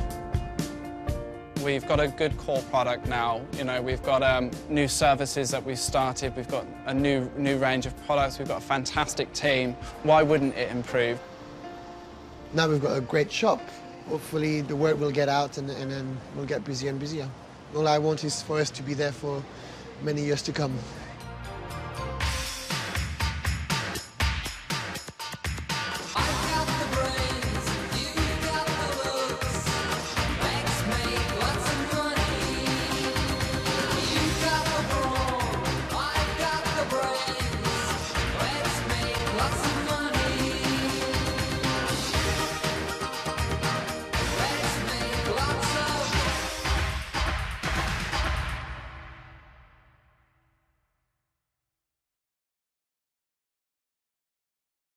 S10: We've got a good core product now. You know, we've got um, new services that we've started. We've got a new, new range of products. We've got a fantastic team. Why wouldn't it improve?
S9: Now we've got a great shop. Hopefully the word will get out and, and then we'll get busier and busier. All I want is for us to be there for many years to come.